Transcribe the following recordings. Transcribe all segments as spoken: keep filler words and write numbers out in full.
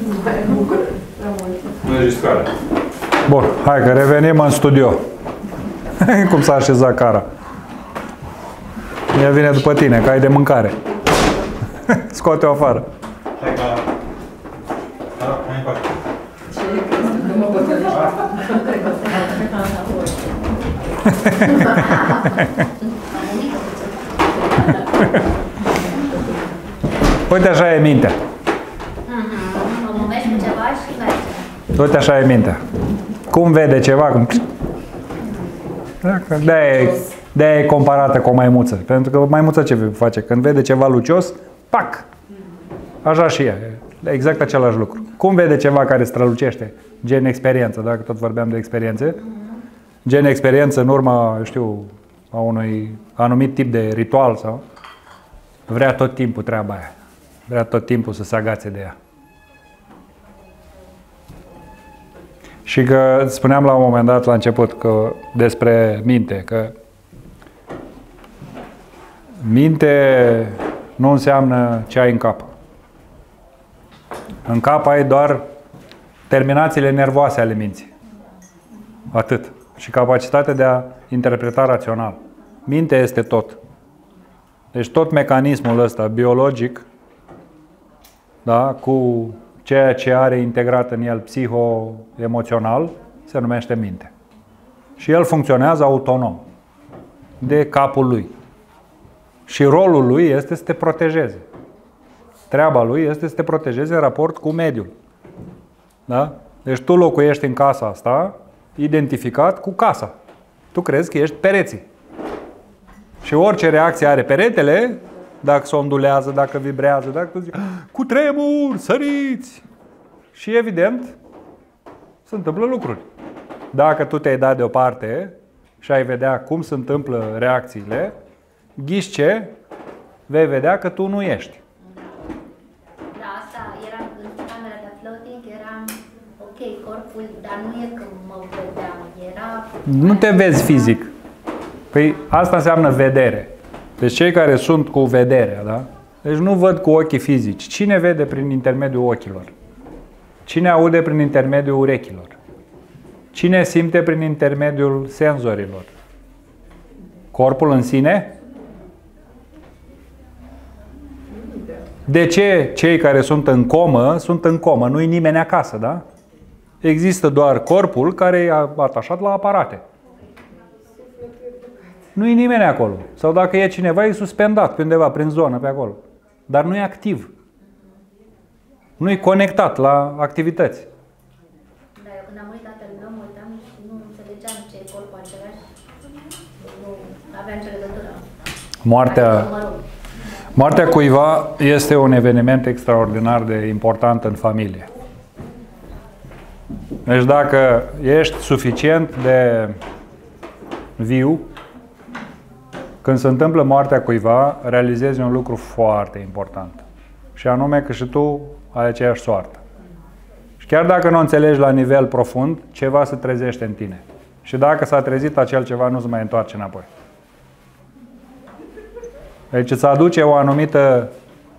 Bun, hai că revenim în studio. Cum s-a așezat cara. Ea vine după tine, că ai de mâncare. Scoate-o afară. Hai ca... Da, mai încoace. Uite așa e mintea. Mă movești cu ceva și merge. Uite așa e mintea. Cum vede ceva, cum... De-aia de-aia e comparată cu o maimuță. Pentru că o maimuță ce face? Când vede ceva lucios, pac! Așa și ea. Exact același lucru. Cum vede ceva care strălucește? Gen experiență, dacă tot vorbeam de experiențe. Gen experiență în urma, eu știu, a unui anumit tip de ritual sau... Vrea tot timpul treaba aia. Vrea tot timpul să se agațe de ea. Și că spuneam la un moment dat, la început, că despre minte, că minte nu înseamnă ce ai în cap. În cap ai doar terminațiile nervoase ale minții. Atât. Și capacitatea de a interpreta rațional. Mintea este tot. Deci tot mecanismul ăsta biologic, da, cu ceea ce are integrat în el psiho-emoțional, se numește minte. Și el funcționează autonom de capul lui. Și rolul lui este să te protejeze. Treaba lui este să te protejeze în raport cu mediul. Da? Deci tu locuiești în casa asta, identificat cu casa. Tu crezi că ești pereții. Și orice reacție are peretele, dacă se ondulează, dacă vibrează, dacă tu zici, cu tremur, săriți! Și evident, se întâmplă lucruri. Dacă tu te-ai dat deoparte și ai vedea cum se întâmplă reacțiile, ghiși ce? Vei vedea că tu nu ești. Da, asta era în camera de floating, eram ok, corpul, dar nu e că mă vedeam, era... Nu te vezi fizic. Păi asta înseamnă vedere. Deci cei care sunt cu vederea, da? Deci nu văd cu ochii fizici. Cine vede prin intermediul ochilor? Cine aude prin intermediul urechilor? Cine simte prin intermediul senzorilor? Corpul în sine? De ce cei care sunt în comă sunt în comă? Nu-i nimeni acasă, da? Există doar corpul care e atașat la aparate. Nu-i nimeni acolo. Sau dacă e cineva, e suspendat pe undeva, prin zonă, pe acolo. Dar nu e activ. Nu-i conectat la activități. Dar eu când am uitat tatăl meu, mă uitam și nu înțelegeam ce e corpul același. Nu aveam nicio legătură. Moartea, moartea cuiva este un eveniment extraordinar de important în familie. Deci dacă ești suficient de viu, când se întâmplă moartea cuiva, realizezi un lucru foarte important. Și anume că și tu ai aceeași soartă. Și chiar dacă nu o înțelegi la nivel profund, ceva se trezește în tine. Și dacă s-a trezit acel ceva, nu se mai întoarce înapoi. Deci îți aduce o anumită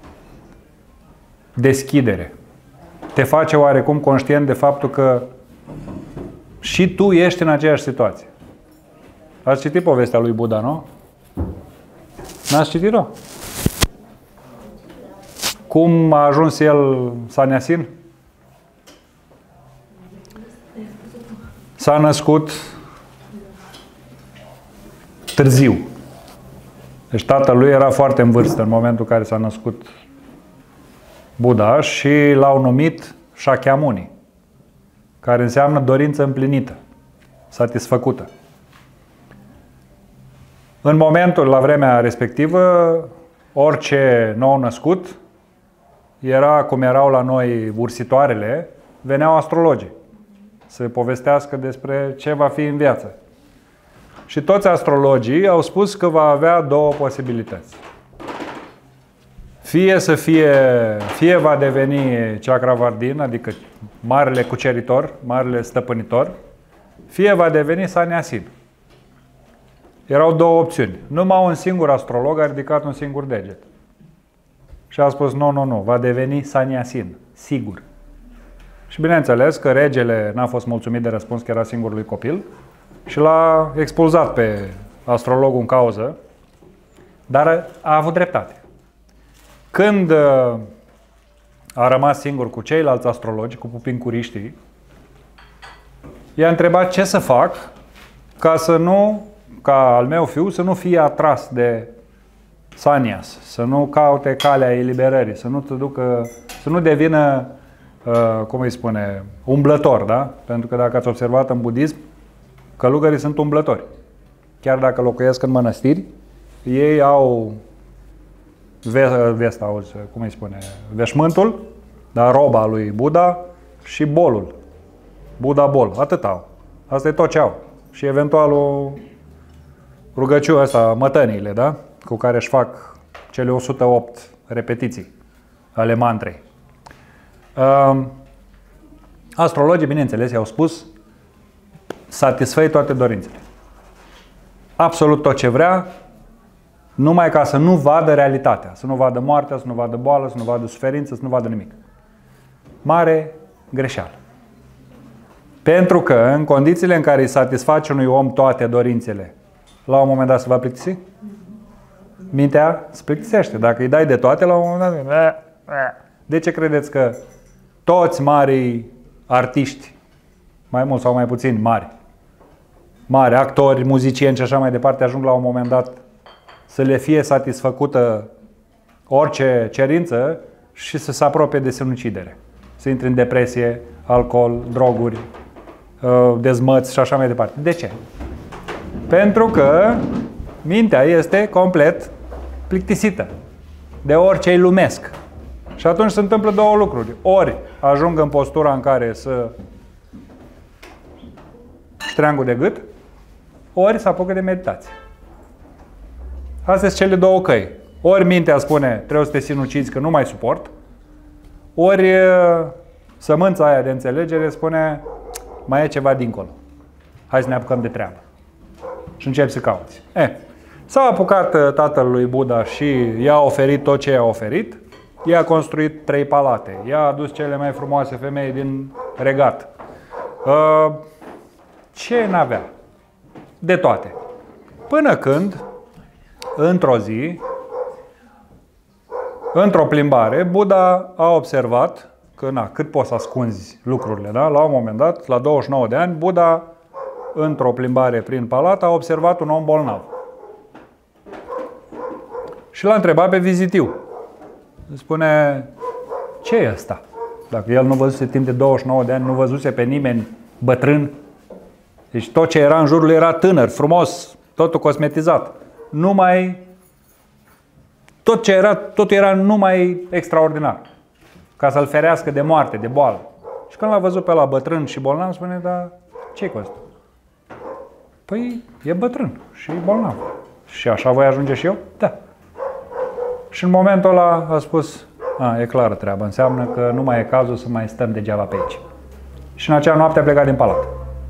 deschidere. Te face oarecum conștient de faptul că și tu ești în aceeași situație. Ați citit povestea lui Buddha, nu? N-ați citit-o? Cum a ajuns el sannyasin? S-a născut târziu. Deci tatăl lui era foarte în vârstă în momentul în care s-a născut Buddha și l-au numit Shakyamuni, care înseamnă dorință împlinită, satisfăcută. În momentul, la vremea respectivă, orice nou născut era cum erau la noi ursitoarele, veneau astrologii să povestească despre ce va fi în viață. Și toți astrologii au spus că va avea două posibilități. Fie să fie, fie va deveni Chakravardin, adică marele cuceritor, marele stăpânitor, fie va deveni sannyasin. Erau două opțiuni. Numai un singur astrolog a ridicat un singur deget. Și a spus, nu, nu, nu, va deveni sannyasin, sigur. Și bineînțeles că regele n-a fost mulțumit de răspuns, că era singurului copil, și l-a expulzat pe astrologul în cauză, dar a avut dreptate. Când a rămas singur cu ceilalți astrologi, cu pupincuriștii, i-a întrebat ce să fac ca să nu, ca al meu fiu să nu fie atras de sanias, să nu caute calea eliberării, să nu te ducă, să nu devină, uh, cum îi spune, umblător, da? Pentru că dacă ați observat în budism, călugării sunt umblători. Chiar dacă locuiesc în mănăstiri, ei au vesta, auzi, cum îi spune, veșmântul, da, roba lui Buddha și bolul. Buddha bol, atât au. Asta e tot ce au. Și eventual o rugăciune asta, mătăniile, da? Cu care își fac cele o sută opt repetiții ale mantrei. Uh, astrologii, bineînțeles, i-au spus: satisfăi toate dorințele. Absolut tot ce vrea, numai ca să nu vadă realitatea, să nu vadă moartea, să nu vadă boală, să nu vadă suferință, să nu vadă nimic. Mare greșeală. Pentru că în condițiile în care îi satisface unui om toate dorințele, la un moment dat se va plictisi? Mintea se plictisește. Dacă îi dai de toate, la un moment dat... De ce credeți că toți marii artiști, mai mult sau mai puțin mari, mari actori, muzicieni și așa mai departe, ajung la un moment dat să le fie satisfăcută orice cerință și să se apropie de sinucidere? Să intre în depresie, alcool, droguri, dezmăți și așa mai departe. De ce? Pentru că mintea este complet plictisită de orice îi lumesc. Și atunci se întâmplă două lucruri. Ori ajung în postura în care să ștreangul de gât, ori să apucă de meditație. Astea sunt cele două căi. Ori mintea spune: trebuie să te sinucizi că nu mai suport, ori sămânța aia de înțelegere spune: mai e ceva dincolo. Hai să ne apucăm de treabă. Și începi să cauți. Eh, s-a apucat tatăl lui Buddha și i-a oferit tot ce i-a oferit. I-a construit trei palate. I-a adus cele mai frumoase femei din regat. Uh, ce n-avea? De toate. Până când, într-o zi, într-o plimbare, Buddha a observat că, na, cât poți să ascunzi lucrurile, da? La un moment dat, la douăzeci și nouă de ani, Buddha, într-o plimbare prin palat, a observat un om bolnav. Și l-a întrebat pe vizitiu. Spune: ce e ăsta? Dacă el nu văzuse timp de douăzeci și nouă de ani, nu văzuse pe nimeni bătrân. Deci tot ce era în jurul lui era tânăr, frumos, totul cosmetizat. Numai, tot ce era, totul era numai extraordinar. Ca să-l ferească de moarte, de boală. Și când l-a văzut pe ăla bătrân și bolnav, spune: dar ce-i cu ăsta? Păi e bătrân și e bolnav. Și așa voi ajunge și eu? Da. Și în momentul ăla a spus: a, e clară treaba, înseamnă că nu mai e cazul să mai stăm degeaba pe aici. Și în acea noapte a plecat din palat.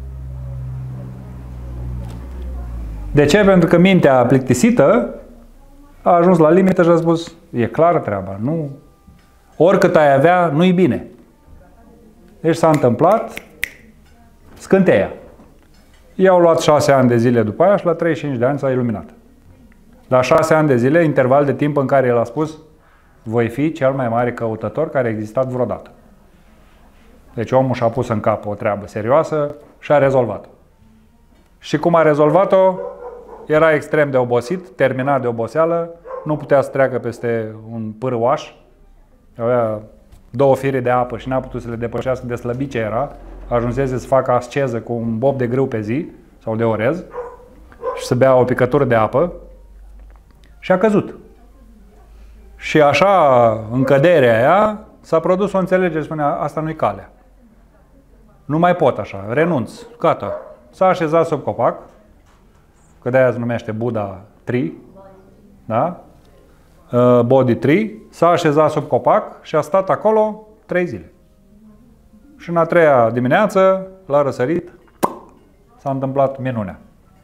De ce? Pentru că mintea plictisită a ajuns la limită și a spus: e clară treaba, nu... oricât ai avea, nu-i bine. Deci s-a întâmplat scânteia. I-au luat șase ani de zile după aia și la treizeci și cinci de ani s-a iluminat. La șase ani de zile, interval de timp în care el a spus: voi fi cel mai mare căutător care a existat vreodată. Deci omul și-a pus în cap o treabă serioasă și a rezolvat-o. Și cum a rezolvat-o, era extrem de obosit, terminat de oboseală, nu putea să treacă peste un pârâoaș, avea două fire de apă și n-a putut să le depășească de slăbit ce era, ajunsese să facă asceză cu un bob de grâu pe zi, sau de orez, și să bea o picătură de apă, și a căzut. Și așa, în căderea aia, s-a produs o înțelegere, spunea: asta nu-i calea. Nu mai pot așa, renunț, gata. S-a așezat sub copac, că de-aia se numește Buddha Tree, da? Bodhi Tree, s-a așezat sub copac și a stat acolo trei zile. Și în a treia dimineață, l-a răsărit, s-a întâmplat minunea.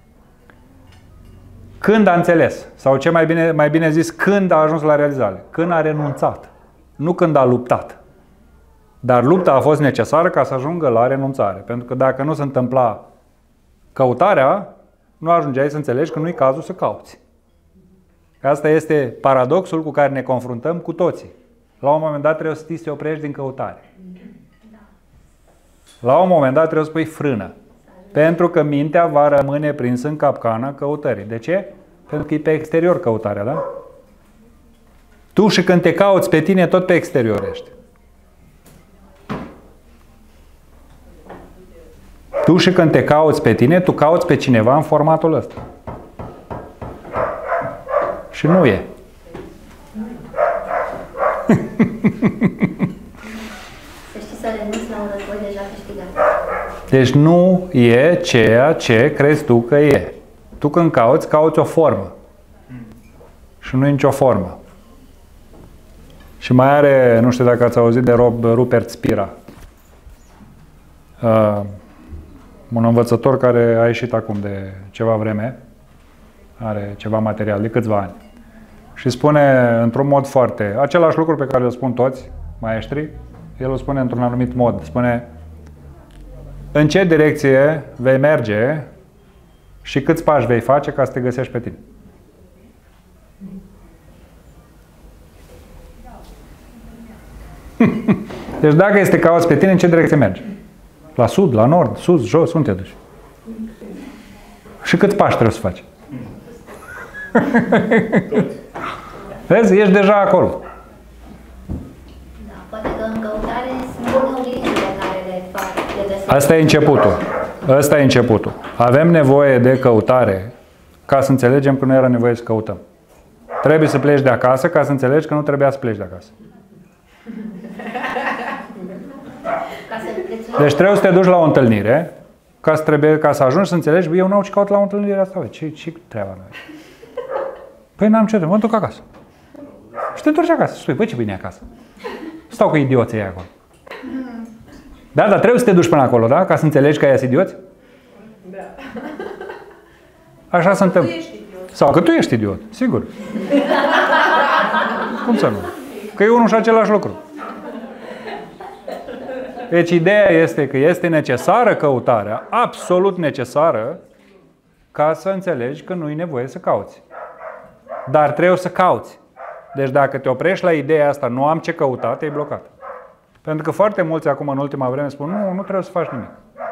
Când a înțeles, sau ce mai bine, mai bine zis, când a ajuns la realizare? Când a renunțat, nu când a luptat. Dar lupta a fost necesară ca să ajungă la renunțare. Pentru că dacă nu se întâmpla căutarea, nu ajungeai să înțelegi că nu-i cazul să cauți. Asta este paradoxul cu care ne confruntăm cu toții. La un moment dat trebuie să știi să te oprești din căutare. La un moment dat trebuie să pui frână. Pentru că mintea va rămâne prinsă în capcana căutării. De ce? Pentru că e pe exterior căutarea, da? Tu și când te cauți pe tine, tot pe exterior ești. Tu și când te cauți pe tine, tu cauți pe cineva în formatul ăsta. Și nu e. Să știi să renunți la un război deja câștigat. Deci nu e ceea ce crezi tu că e. Tu când cauți, cauți o formă. Și nu e nicio formă. Și mai are, nu știu dacă ați auzit de Rob, Rupert Spira. Uh, un învățător care a ieșit acum de ceva vreme. Are ceva material, de câțiva ani. Și spune într-un mod foarte... Același lucru pe care îl spun toți maestrii, el îl spune într-un anumit mod. Spune: în ce direcție vei merge și câți pași vei face ca să te găsești pe tine. Deci dacă este cauți pe tine, în ce direcție mergi? La sud, la nord, sus, jos, unde te duci? Și câți pași trebuie să faci? Vezi? Ești deja acolo. Da, poate că în căutare sunt gândurile care le fac, le găsesc. Asta e începutul. Asta e începutul. Avem nevoie de căutare ca să înțelegem că nu era nevoie să căutăm. Trebuie să pleci de acasă ca să înțelegi că nu trebuia să pleci de acasă. Ca să prețuiești. Deci trebuie să te duci la o întâlnire ca să, trebuie, ca să ajungi să înțelegi: bă, eu nu au ce caut la o întâlnire asta, bă. Ce, ce treaba mea? Păi n-am ce, mă duc acasă. Și te întorci acasă. Spui: băi, ce bine e acasă. Stau cu idioții aia acolo. Da, dar trebuie să te duci până acolo, da? Ca să înțelegi că ai idioți? Da. Așa se întâmplă. Tu ești idiot. Sau că tu ești idiot, sigur. Cum să nu? Că e unul și același lucru. Deci ideea este că este necesară căutarea, absolut necesară, ca să înțelegi că nu e nevoie să cauți. Dar trebuie să cauți. Deci dacă te oprești la ideea asta, nu am ce căuta, te-ai blocat. Pentru că foarte mulți acum în ultima vreme spun: nu, nu trebuie să faci nimic.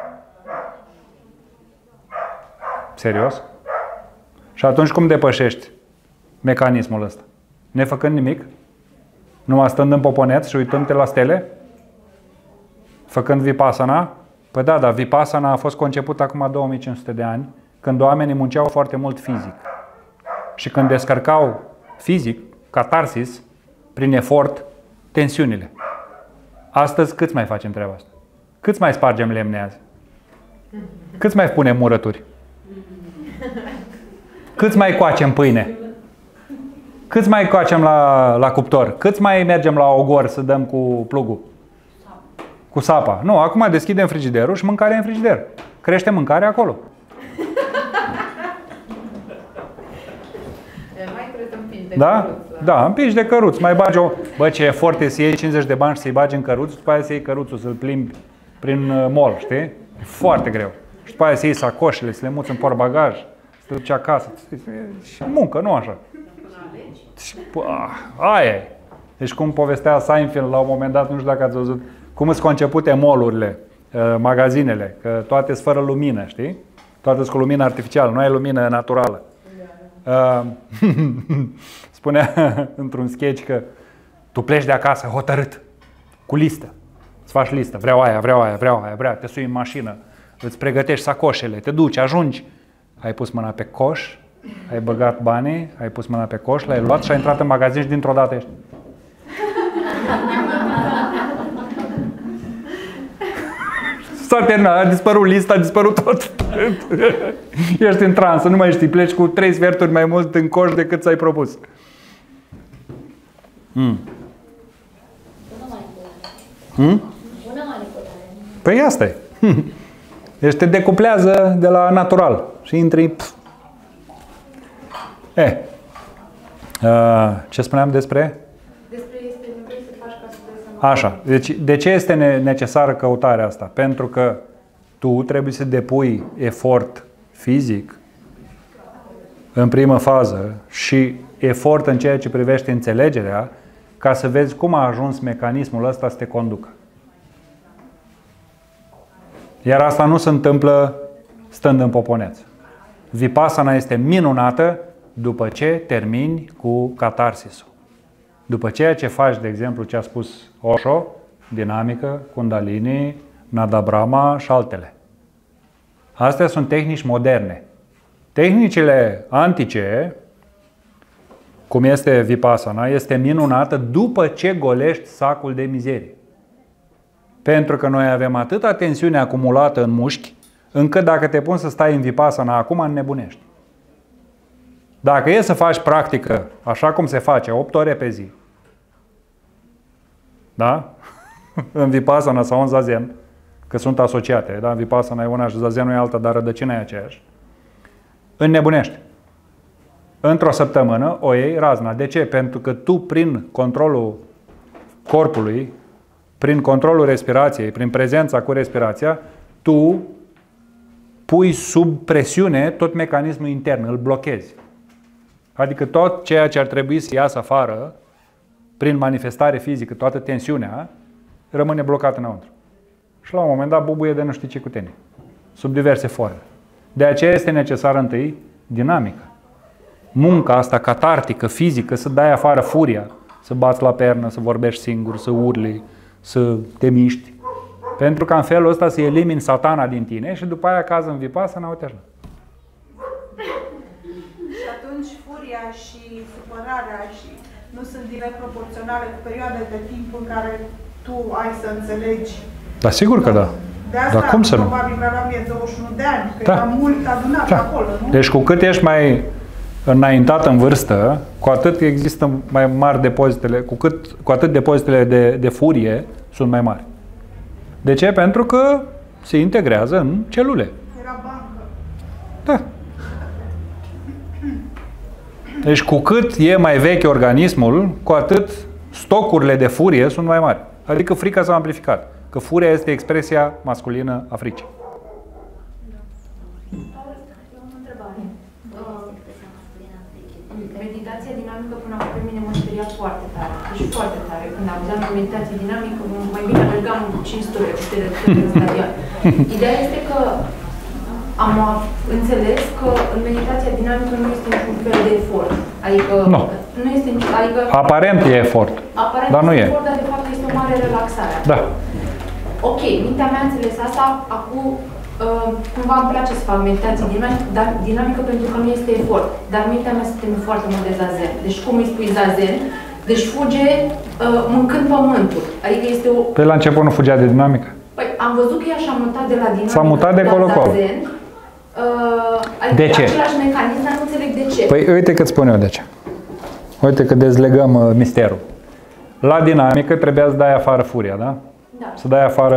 Serios? Și atunci cum depășești mecanismul ăsta? Nefăcând nimic? Numai stând în poponeț și uitându-te la stele? Făcând Vipassana? Păi da, dar Vipassana a fost conceput acum două mii cinci sute de ani, când oamenii munceau foarte mult fizic. Și când descărcau fizic, catarsis, prin efort, tensiunile. Astăzi câți mai facem treaba asta? Câți mai spargem lemne azi? Câți mai punem murături? Câți mai coacem pâine? Câți mai coacem la, la cuptor? Câți mai mergem la ogor să dăm cu plugul? Cu sapa. Nu, acum deschidem frigiderul și mâncarea în frigider. Crește mâncarea acolo. Mai trebuie să împingi de Da? căruț, Da, împingi de căruț. Mai bagi o... Bă, ce efort e să iei cincizeci de bani și să-i bagi în căruț, după aia să iei căruțul, să-l plimbi prin mall, știi? E foarte greu. Și după aia să iei sacoșele, să le muți în portbagaj, să te duci acasă. Și muncă, nu așa. Și, bă, aia e. Deci cum povestea Seinfeld la un moment dat, nu știu dacă ați văzut, cum sunt concepute mall-urile, magazinele, că toate sunt fără lumină, știi? Toate sunt cu lumină artificială, nu ai lumină naturală. Uh, spunea într-un sketch că tu pleci de acasă hotărât, cu listă. Îți faci listă, vreau aia, vreau aia, vreau aia, vreau, te sui în mașină, îți pregătești sacoșele, te duci, ajungi. Ai pus mâna pe coș, ai băgat banii, ai pus mâna pe coș, l-ai luat și ai intrat în magazin și dintr-o dată ești. S-a terminat, a dispărut lista, a dispărut tot. Ești în transă, nu mai știi, pleci cu trei sferturi mai mult în coș decât ți-ai propus. Mm. Bună manipulare. Mm? Bună manipulare. Păi asta e. Deci te decuplează de la natural și intri... Pf. Eh. Uh, ce spuneam despre? Despre este nevoie să faci ca să dai seama. Așa. Deci, de ce este necesară căutarea asta? Pentru că tu trebuie să depui efort fizic în primă fază și efort în ceea ce privește înțelegerea ca să vezi cum a ajuns mecanismul ăsta să te conducă. Iar asta nu se întâmplă stând în poponeț. Vipassana este minunată după ce termini cu catarsisul. După ceea ce faci, de exemplu, ce a spus Osho, dinamică, Kundalini, Nada Brahma și altele. Astea sunt tehnici moderne. Tehnicile antice, cum este Vipassana, este minunată după ce golești sacul de mizerie. Pentru că noi avem atâta tensiune acumulată în mușchi, încât dacă te pun să stai în Vipassana acum, înnebunești. Dacă e să faci practică, așa cum se face, opt ore pe zi, da? În Vipassana sau în Zazen, că sunt asociate, da? Vipassana e una și Zazenul e alta, dar rădăcina e aceeași, înnebunești. Într-o săptămână o iei razna. De ce? Pentru că tu, prin controlul corpului, prin controlul respirației, prin prezența cu respirația, tu pui sub presiune tot mecanismul intern, îl blochezi. Adică tot ceea ce ar trebui să iasă afară, prin manifestare fizică, toată tensiunea, rămâne blocat înăuntru. Și la un moment dat bubuie de nu știi ce cu tine, sub diverse forme. De aceea este necesară întâi dinamică. Munca asta catartică, fizică, să dai afară furia, să bați la pernă, să vorbești singur, să urli, să te miști. Pentru că în felul ăsta să elimini satana din tine și după aia cază în Vipassana, uite așa. Și atunci furia și supărarea și nu sunt direct proporționale cu perioade de timp în care tu ai să înțelegi. Da, sigur că da. De asta, dar cum să nu? probabil că aveam mie douăzeci și unu de ani, că da. eram mult adunat da. acolo, nu? Deci cu cât ești mai înaintat în vârstă, cu atât există mai mari depozitele, cu, cât, cu atât depozitele de, de furie sunt mai mari. De ce? Pentru că se integrează în celule. Era bancă. Da. Deci cu cât e mai vechi organismul, cu atât stocurile de furie sunt mai mari. Adică frica s-a amplificat. Că furia este expresia masculină a fricii. Meditația dinamică până acum pe mine mă speria foarte tare. Deci foarte tare. Când auzeam de meditație dinamică, mai bine alergam cinci sute de stadion. Ideea este că am înțeles că în meditația dinamică nu este niciun fel de efort. Adică no. nu este nici, adică aparent e efort. Aparent dar nu este e. efort, dar de fapt este o mare relaxare. Da. Ok, mintea mea a înțeles asta, acum Uh, cumva îmi place să fac meditație dinamică, dar dinamică pentru că nu este efort. Dar mintea mea se teme foarte mult de zazen. Deci cum îi spui zazen? Deci fuge uh, mâncând pământul. Adică este o... Păi la început nu fugea de dinamică? Păi am văzut că ea și-a mutat de la dinamică S-a mutat de colo-colo. zazen. Uh, adică de ce? același mecanism, dar nu înțeleg de ce. Păi uite că îți spun eu de ce. Uite că dezlegăm uh, misterul. La dinamică trebuia să dai afară furia, da? Da. Să dai afară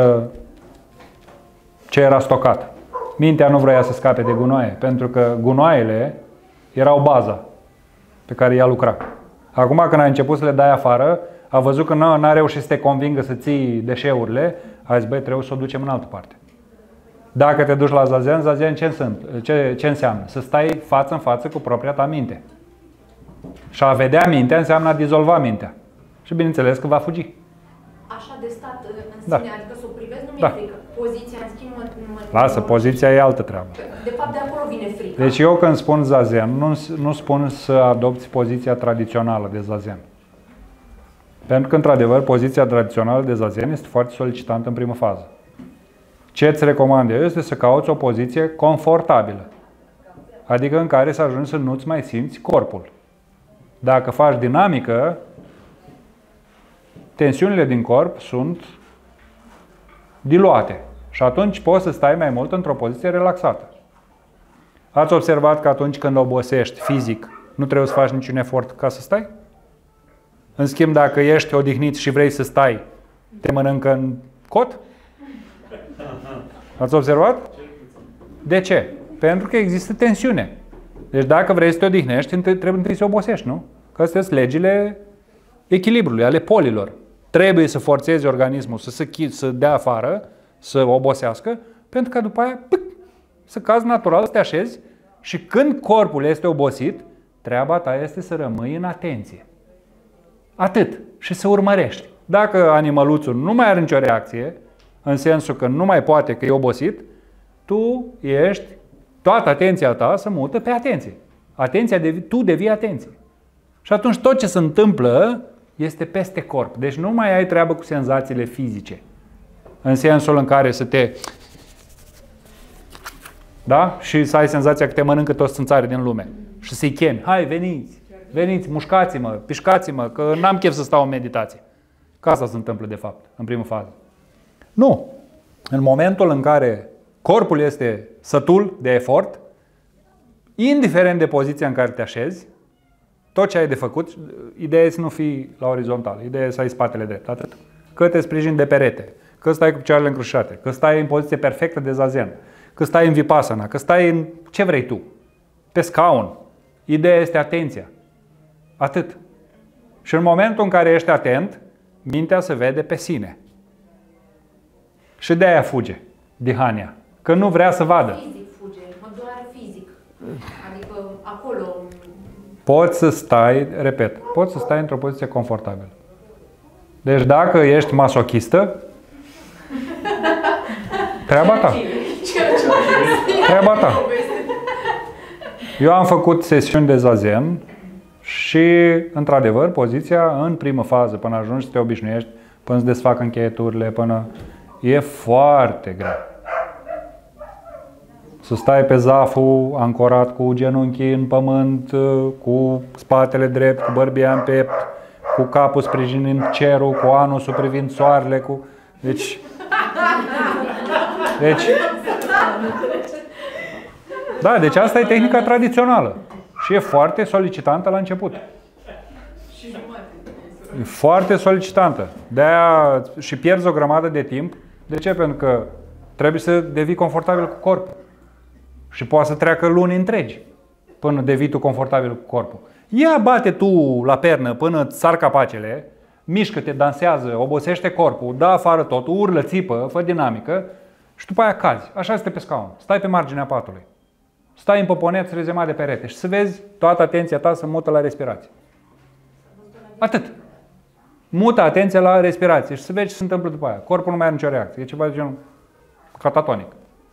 ce era stocat. Mintea nu vrea să scape de gunoaie, pentru că gunoaiele erau baza pe care ea lucra. Acum când a început să le dai afară, a văzut că n-a reușit să te convingă să ții deșeurile, a zis, băi, trebuie să o ducem în altă parte. Dacă te duci la zazen, zazen ce, sunt? ce, ce înseamnă? Să stai față în față cu propria ta minte. Și a vedea mintea înseamnă a dizolva mintea. Și bineînțeles că va fugi. Așa de stat în sine, Da. adică să o privesc, nu mi-e Da. frică. Poziția, în schimb, mă... Lasă, poziția e altă treabă. De fapt, de acolo vine frica. Deci eu când spun zazen, nu, nu spun să adopți poziția tradițională de zazen. Pentru că, într-adevăr, poziția tradițională de zazen este foarte solicitantă în primă fază. Ce îți recomand eu este să cauți o poziție confortabilă. Adică în care să ajungi să nu-ți mai simți corpul. Dacă faci dinamică, tensiunile din corp sunt diluate. Și atunci poți să stai mai mult într-o poziție relaxată. Ați observat că atunci când obosești fizic, nu trebuie să faci niciun efort ca să stai? În schimb, dacă ești odihnit și vrei să stai, te mănâncă în cot? Ați observat? De ce? Pentru că există tensiune. Deci dacă vrei să te odihnești, trebuie întâi să obosești, nu? Că astea sunt legile echilibrului, ale polilor. trebuie să forțezi organismul să, se, să dea afară, să obosească, pentru că după aia pâc, să cazi natural, să te așezi și când corpul este obosit, treaba ta este să rămâi în atenție. Atât. Și să urmărești. Dacă animăluțul nu mai are nicio reacție, în sensul că nu mai poate, că e obosit, tu ești, toată atenția ta se mută pe atenție. Atenția, devi, tu devii atenție. Și atunci tot ce se întâmplă este peste corp. Deci nu mai ai treabă cu senzațiile fizice. În sensul în care să te... Da? Și să ai senzația că te mănâncă toți țânțarii din lume. Și să-i chemi. Hai, veniți! Veniți, mușcați-mă, pișcați-mă, că n-am chef să stau în meditație. Că asta se întâmplă, de fapt, în primă fază. Nu. În momentul în care corpul este sătul de efort, indiferent de poziția în care te așezi, tot ce ai de făcut, ideea e să nu fii la orizontal, ideea e să ai spatele drept, atât. Că te sprijini de perete, că stai cu picioarele încrucișate, că stai în poziție perfectă de zazen, că stai în vipassana, că stai în ce vrei tu, pe scaun. Ideea este atenția. Atât. Și în momentul în care ești atent, mintea se vede pe sine. Și de aia fuge, dihania. Că nu vrea să vadă. Fizic fuge, mă doare fizic. Adică acolo... Poți să stai, repet, poți să stai într-o poziție confortabilă. Deci dacă ești masochistă, treaba ta. Treaba ta. Eu am făcut sesiuni de zazen și, într-adevăr, poziția în primă fază, până ajungi să te obișnuiești, până îți desfac încheieturile, până... E foarte grea. Să stai pe zaful, ancorat cu genunchii în pământ, cu spatele drept, cu bărbia în piept, cu capul sprijinind cerul, cu anusul privind soarele, cu... Deci... Deci... Da, deci asta e tehnica tradițională. Și e foarte solicitantă la început. E foarte solicitantă. De-aia și pierzi o grămadă de timp. De ce? Pentru că trebuie să devii confortabil cu corpul. Și poate să treacă luni întregi până devii tu confortabil cu corpul. Ia bate tu la pernă până îți sar capacele, mișcă-te, dansează, obosește corpul, dă afară tot, urlă, țipă, fă dinamică și după aia cazi. Așa este pe scaun. Stai pe marginea patului. Stai în poponeț rezemat de perete și să vezi toată atenția ta să mută la respirație. Atât. Mută atenția la respirație și să vezi ce se întâmplă după aia. Corpul nu mai are nicio reacție. E ceva de genul catatonic.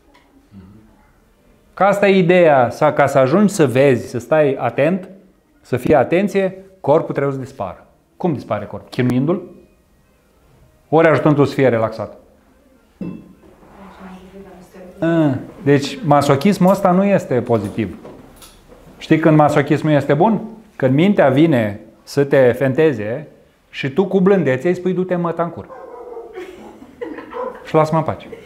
Ca asta e ideea, ca să ajungi să vezi, să stai atent, să fie atenție, corpul trebuie să dispară. Cum dispare corpul? Chinuindu-l? Ori ajutându-l să fie relaxat? Deci masochismul ăsta nu este pozitiv. Știi când masochismul este bun? Când mintea vine să te fenteze și tu cu blândețe îi spui du-te măta în cur. Și lasă-mă în pace.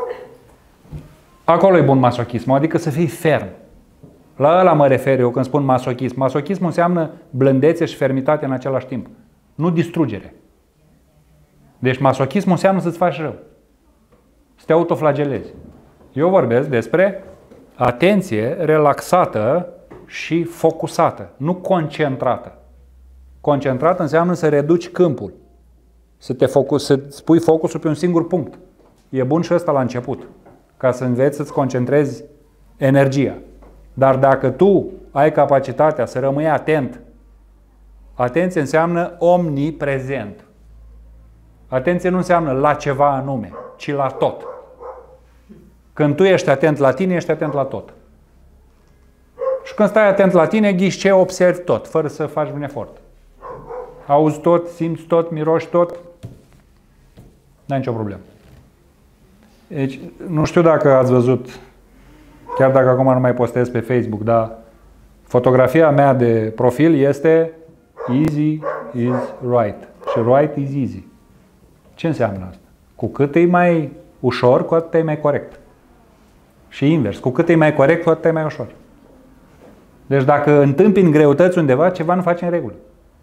Acolo e bun masochismul, adică să fii ferm. La ăla mă refer eu când spun masochism. Masochismul înseamnă blândețe și fermitate în același timp. Nu distrugere. Deci masochismul înseamnă să-ți faci rău. Să te autoflagelezi. Eu vorbesc despre atenție relaxată și focusată, nu concentrată. Concentrată înseamnă să reduci câmpul. Să te focus, să pui focusul pe un singur punct. E bun și ăsta la început, ca să înveți să-ți concentrezi energia. Dar dacă tu ai capacitatea să rămâi atent, atenție înseamnă omniprezent. Atenție nu înseamnă la ceva anume, ci la tot. Când tu ești atent la tine, ești atent la tot. Și când stai atent la tine, ghiși ce, observi tot, fără să faci un efort. Auzi tot, simți tot, miroși tot, n-ai nicio problemă. Deci, nu știu dacă ați văzut, chiar dacă acum nu mai postez pe Facebook, dar fotografia mea de profil este easy is right. Și right is easy. Ce înseamnă asta? Cu cât e mai ușor, cu atât e mai corect. Și invers. Cu cât e mai corect, cu atât e mai ușor. Deci dacă întâmpini greutăți undeva, ceva nu faci în regulă.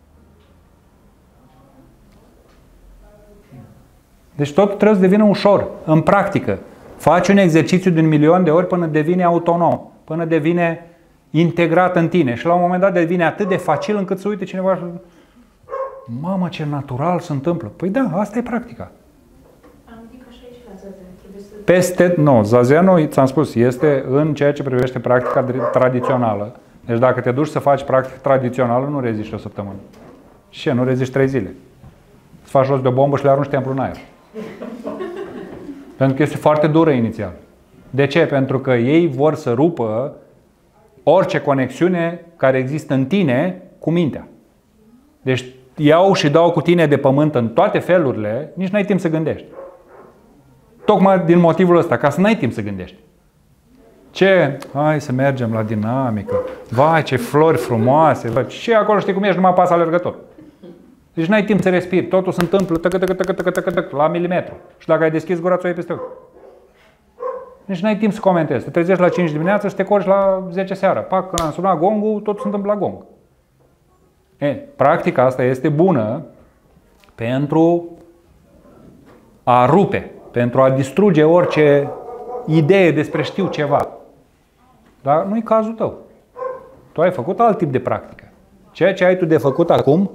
Deci totul trebuie să devină ușor, în practică. Faci un exercițiu de un milion de ori până devine autonom, până devine integrat în tine. Și la un moment dat devine atât de facil încât să uite cineva și Mamă, ce natural se întâmplă. Păi da, asta e practica. Adică așa e și la Zazen. Trebuie să... Peste, nu, Zazenul, ți-am spus, este în ceea ce privește practica tradițională. Deci dacă te duci să faci practică tradițională, nu reziști o săptămână. Și ce? Nu reziști trei zile. Îți faci jos de o bombă și le arunci templul în aer. Pentru că este foarte dură inițial. De ce? Pentru că ei vor să rupă orice conexiune care există în tine cu mintea. Deci iau și dau cu tine de pământ în toate felurile, nici n-ai timp să gândești. Tocmai din motivul ăsta, ca să n-ai timp să gândești. Ce? Hai să mergem la dinamică. Vai, ce flori frumoase. Ce acolo știi cum ești, numai pas alergător. Deci n-ai timp să respiri. Totul se întâmplă tăcă, tăcă, tăcă, tăcă, tăcă, tăcă, la milimetru. Și dacă ai deschis gura, ți-o iei peste ochi. Deci n-ai timp să comentezi. Te trezești la cinci dimineața și te corci la zece seara. Pac, când am sunat gongul, totul se întâmplă la gong. E, practica asta este bună pentru a rupe, pentru a distruge orice idee despre știu ceva. Dar nu-i cazul tău. Tu ai făcut alt tip de practică. Ceea ce ai tu de făcut acum,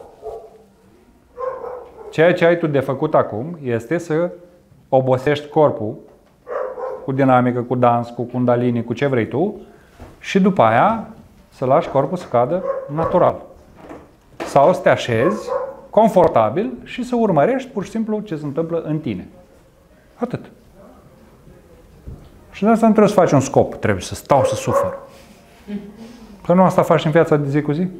ceea ce ai tu de făcut acum este să obosești corpul cu dinamică, cu dans, cu kundalini, cu ce vrei tu și după aia să lași corpul să cadă natural. Sau să te așezi confortabil și să urmărești pur și simplu ce se întâmplă în tine. Atât. Și de asta nu trebuie să faci un scop. Trebuie să stau să sufăr. Că nu asta faci în viața de zi cu zi?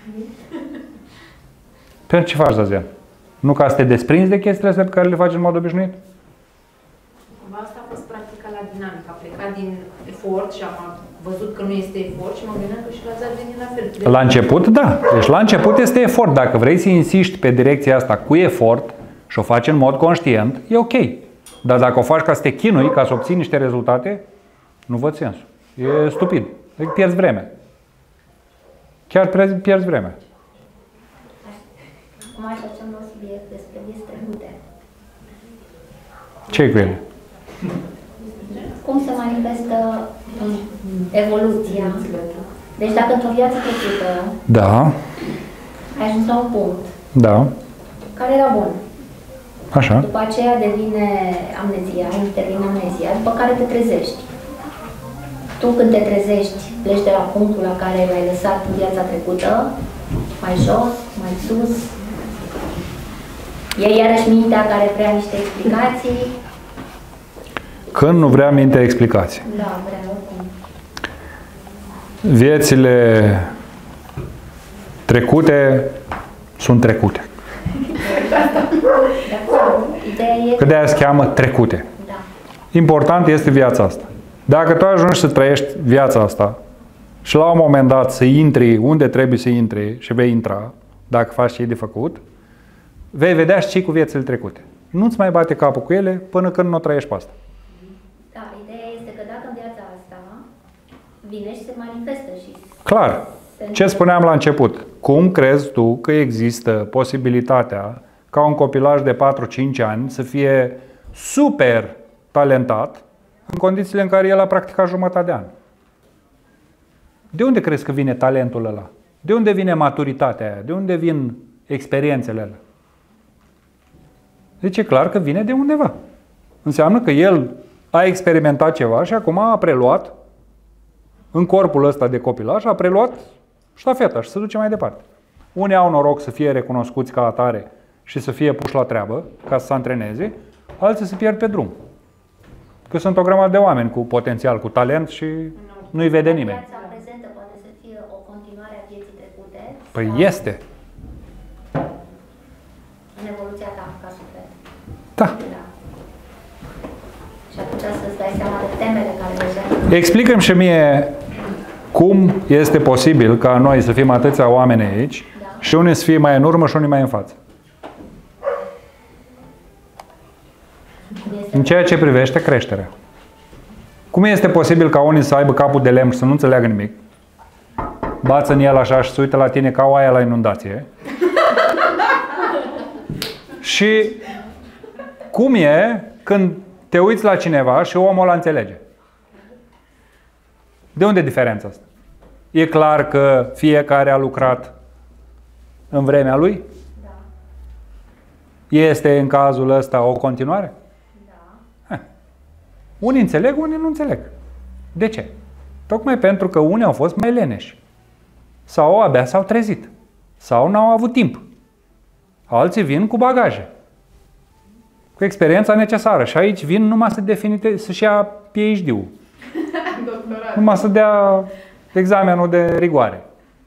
Pentru ce faci, Zazen? Nu ca să te desprinzi de chestiile astea pe care le faci în mod obișnuit? Asta a fost practica la dinamică. A plecat din efort și am văzut că nu este efort și mă gândeam că și la Zazen e la fel. La început, da. Deci la început este efort. Dacă vrei să insiști pe direcția asta cu efort și o faci în mod conștient, e ok. Dar dacă o faci ca să te chinui, ca să obții niște rezultate, nu văd sensul. E stupid. Adică pierzi vremea. Chiar pierzi vremea. Acum mai facem un subiect despre vieți trecute. Ce-i cu ele? Cum se manifestă evoluția? Deci dacă într-o viață trecută Da. ai ajuns la un punct Da. care era bun, Așa. după aceea devine amnezia, intervine amnezia, după care te trezești. Tu când te trezești, pleci de la punctul la care l-ai lăsat în viața trecută, mai jos, mai sus. E iarăși mintea care vrea niște explicații. Când nu vrea mintea explicații. Da, vrea oricum. Viețile trecute sunt trecute. De acord, ideea e... Că de-aia se cheamă trecute. Da. Important este viața asta. Dacă tu ajungi să trăiești viața asta și la un moment dat să intri unde trebuie să intri și vei intra, dacă faci ce e de făcut, vei vedea și ce cu viețile trecute. Nu-ți mai bate capul cu ele până când nu o trăiești pe asta. Da, ideea este că dacă în viața asta vine și se manifestă și... Clar. Ce spuneam la început? Cum crezi tu că există posibilitatea ca un copilaj de patru-cinci ani să fie super talentat în condițiile în care el a practicat jumătate de an? De unde crezi că vine talentul ăla? De unde vine maturitatea aia? De unde vin experiențele alea? Deci e clar că vine de undeva. Înseamnă că el a experimentat ceva și acum a preluat în corpul ăsta de copilaj, a preluat ștafeta și se duce mai departe. Unii au noroc să fie recunoscuți ca atare și să fie puși la treabă, ca să se antreneze, alții se pierd pe drum. Că sunt o grămadă de oameni cu potențial, cu talent și nu-i vede nimeni. Viața prezentă poate să fie o continuare a vieții trecute. Păi sau este. în evoluția ta ca suflet. Da. Da. Și atunci să-ți dai seama de temele care deja... Explică-mi și mie cum este posibil ca noi să fim atâția oameni aici Da. și unii să fie mai în urmă și unii mai în față. Este În ceea ce privește creșterea. Cum este posibil ca unii să aibă capul de lemn și să nu înțeleagă nimic, bață în el așa și se uită la tine ca oaia la inundație, și cum e când te uiți la cineva și omul ăla înțelege? De unde e diferența asta? E clar că fiecare a lucrat în vremea lui? Da. Este în cazul ăsta o continuare? Da. Unii înțeleg, unii nu înțeleg. De ce? Tocmai pentru că unii au fost mai leneși. Sau abia s-au trezit. Sau n-au avut timp. Alții vin cu bagaje. Cu experiența necesară. Și aici vin numai să definite, să-și ia P H D-ul. Numai să dea examenul de rigoare.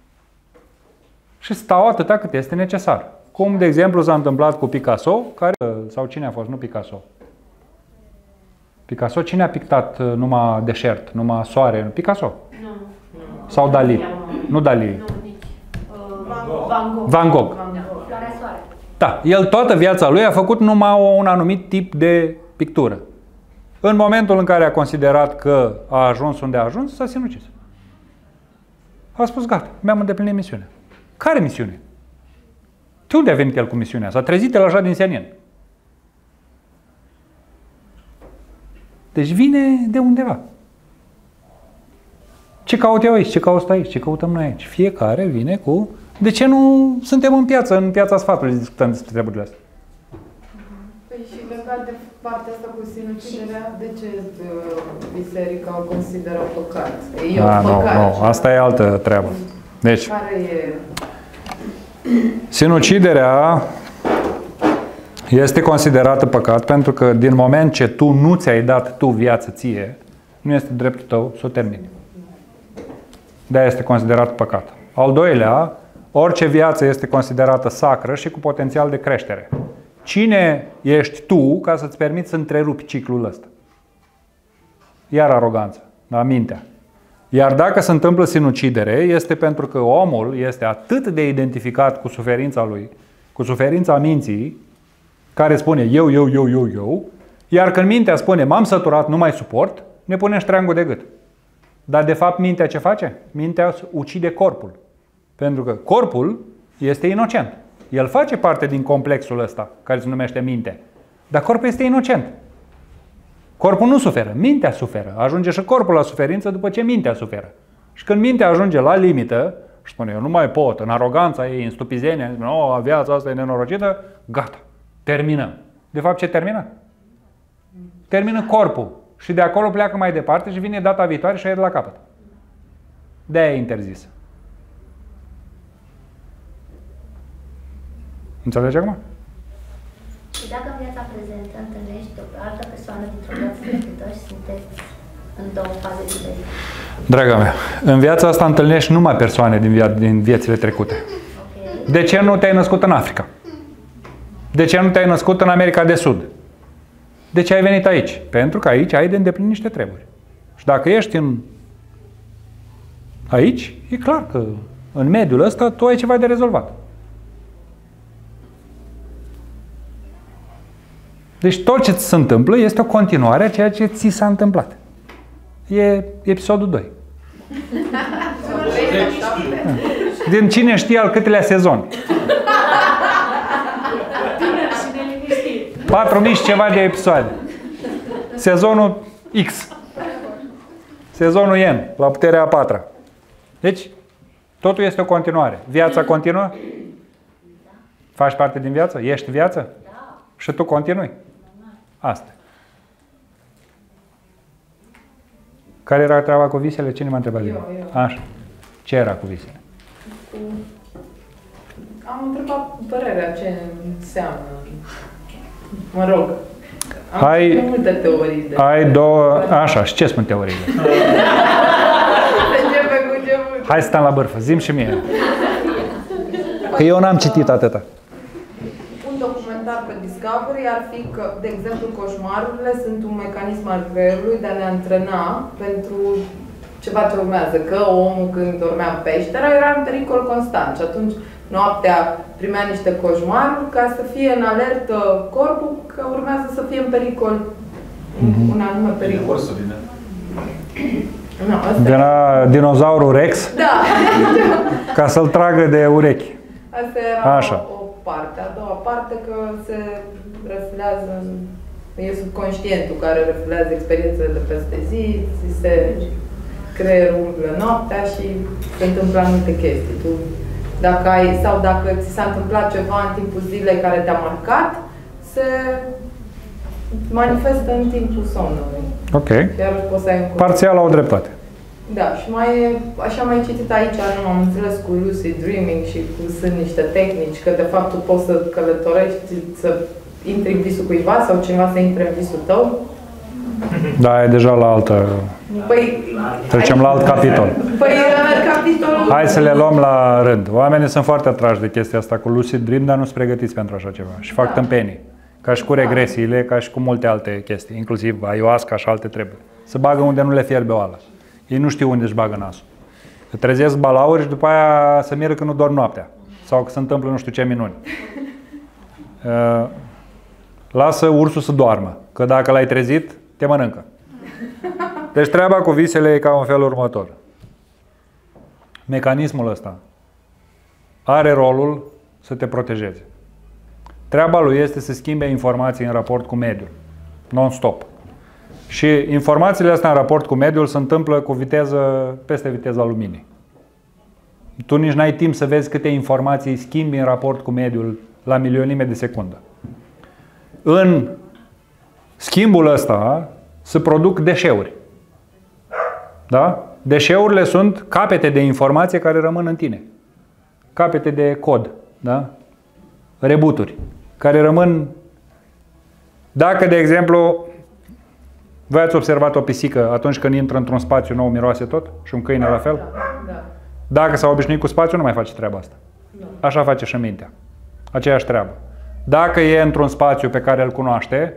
Și stau atâta cât este necesar. Cum, de exemplu, s-a întâmplat cu Picasso, care, sau cine a fost, nu Picasso. Picasso, cine a pictat numai deșert, numai soare? Picasso? Nu. Sau Dali? Nu Dali. Nu, nici. Van Gogh. Van Gogh. Floarea soare. Da, el toată viața lui a făcut numai un anumit tip de pictură. În momentul în care a considerat că a ajuns unde a ajuns, s-a sinucis. A spus, gata, mi-am îndeplinit misiunea. Care misiune? De unde a venit el cu misiunea? S-a trezit el așa din senin. Deci vine de undeva. Ce caut eu aici? Ce caut aici? Ce căutăm noi aici? Fiecare vine cu... De ce nu suntem în piață, în piața sfatului, discutăm despre treburile astea? Păi și legat de partea asta cu sinuciderea, de ce uh, biserica o consideră păcat? E A, un nu, păcat. nu, asta e altă treabă. Deci, Care e? sinuciderea este considerată păcat pentru că din moment ce tu nu ți-ai dat tu viață ție, nu este dreptul tău să o termini. De-aia este considerat păcat. Al doilea, orice viață este considerată sacră și cu potențial de creștere. Cine ești tu ca să-ți permiți să întrerupi ciclul ăsta? Iar aroganță, da, mintea. Iar dacă se întâmplă sinucidere, este pentru că omul este atât de identificat cu suferința lui, cu suferința minții, care spune eu, eu, eu, eu, eu, iar când mintea spune m-am săturat, nu mai suport, ne pune ștreangul de gât. Dar de fapt mintea ce face? Mintea ucide corpul. Pentru că corpul este inocent. El face parte din complexul ăsta, care se numește minte. Dar corpul este inocent. Corpul nu suferă, mintea suferă. Ajunge și corpul la suferință după ce mintea suferă. Și când mintea ajunge la limită și spune eu nu mai pot, în aroganța ei, în stupizenia, no, viața asta e nenorocită, gata, terminăm. De fapt ce termină? Termină corpul. Și de acolo pleacă mai departe și vine data viitoare și o e de la capăt. De-aia e interzisă. Înțelegi acum? Și dacă în viața prezentă întâlnești o altă persoană dintr-o viață trecută și sunteți în două faze diferite? Draga mea, în viața asta întâlnești numai persoane din, via- din viețile trecute. Okay. De ce nu te-ai născut în Africa? De ce nu te-ai născut în America de Sud? De ce ai venit aici? Pentru că aici ai de îndeplinit niște treburi. Și dacă ești în... aici, e clar că în mediul ăsta tu ai ceva de rezolvat. Deci tot ce ți se întâmplă este o continuare a ceea ce ți s-a întâmplat. E episodul doi. Din cine știe al câtelea sezon. patru mii și ceva de episoade. Sezonul X. Sezonul N, la puterea a patra. Deci, totul este o continuare. Viața continuă? Faci parte din viață? Ești viață? Și tu continui. Asta. Care era treaba cu visele? Cine m-a întrebat? Eu, eu. Așa. Ce era cu visele? Am întrebat părerea ce înseamnă. Mă rog. Am Ai- multe teorii. De Ai două... Așa, și ce spun teoriile? Începe cu început. Hai să stăm la bârfă, zi-mi și mie. Că eu n-am citit atâta. Un documentar pe Discovery ar fi că, de exemplu, coșmarurile sunt un mecanism al creierului de a ne antrena pentru ceva ce urmează. Că omul când dormea în peșteră era în pericol constant și atunci noaptea primea niște coșmaruri ca să fie în alertă corpul că urmează să fie în pericol, mm-hmm. un anume pericol. No, asta Era dinozaurul Rex Da! ca să-l tragă de urechi. Asta era Așa. o, o parte. A doua parte că se reflează, e subconștientul care reflează experiențele de peste zi, ți se creierul umblă noaptea și se întâmplă anumite chestii. Tu, dacă ai, sau dacă ți s-a întâmplat ceva în timpul zilei care te-a marcat, se manifestă în timpul somnului. Ok. Chiar poți să ai un Parțial au dreptate. Da, și mai e, așa mai citit aici, nu am înțeles cu lucid dreaming și cu sunt niște tehnici, că de fapt tu poți să călătorești, să intri în visul cuiva sau cineva să intre în visul tău. Da, e deja la altă... Păi, Trecem la alt capitol. Păi, capitolul... Hai să le luăm la rând. Oamenii sunt foarte atrași de chestia asta cu lucid dream, dar nu sunt pregătiți pentru așa ceva. Și fac Da. tâmpenii. Ca și cu regresiile, ca și cu multe alte chestii, inclusiv ayahuasca și alte treburi. Se bagă unde nu le fierbe oala. Ei nu știu unde își bagă nasul. Se trezesc balauri și după aia se miră că nu dorm noaptea. Sau că se întâmplă nu știu ce minuni. Uh, lasă ursul să doarmă, că dacă l-ai trezit, te mănâncă. Deci treaba cu visele e ca în felul următor. Mecanismul ăsta are rolul să te protejeze. Treaba lui este să schimbe informații în raport cu mediul, non-stop. Și informațiile astea în raport cu mediul se întâmplă cu viteză peste viteza luminii. Tu nici n-ai timp să vezi câte informații schimbi în raport cu mediul la milionime de secundă. În schimbul ăsta se produc deșeuri. Da? Deșeurile sunt capete de informație care rămân în tine. Capete de cod. Da? Rebuturi. Care rămân... Dacă, de exemplu, voi ați observat o pisică atunci când intră într-un spațiu nou, miroase tot? Și un câine la fel? Da. Dacă s-a obișnuit cu spațiu, nu mai face treaba asta. Așa face și mintea. Aceeași treabă. Dacă e într-un spațiu pe care îl cunoaște,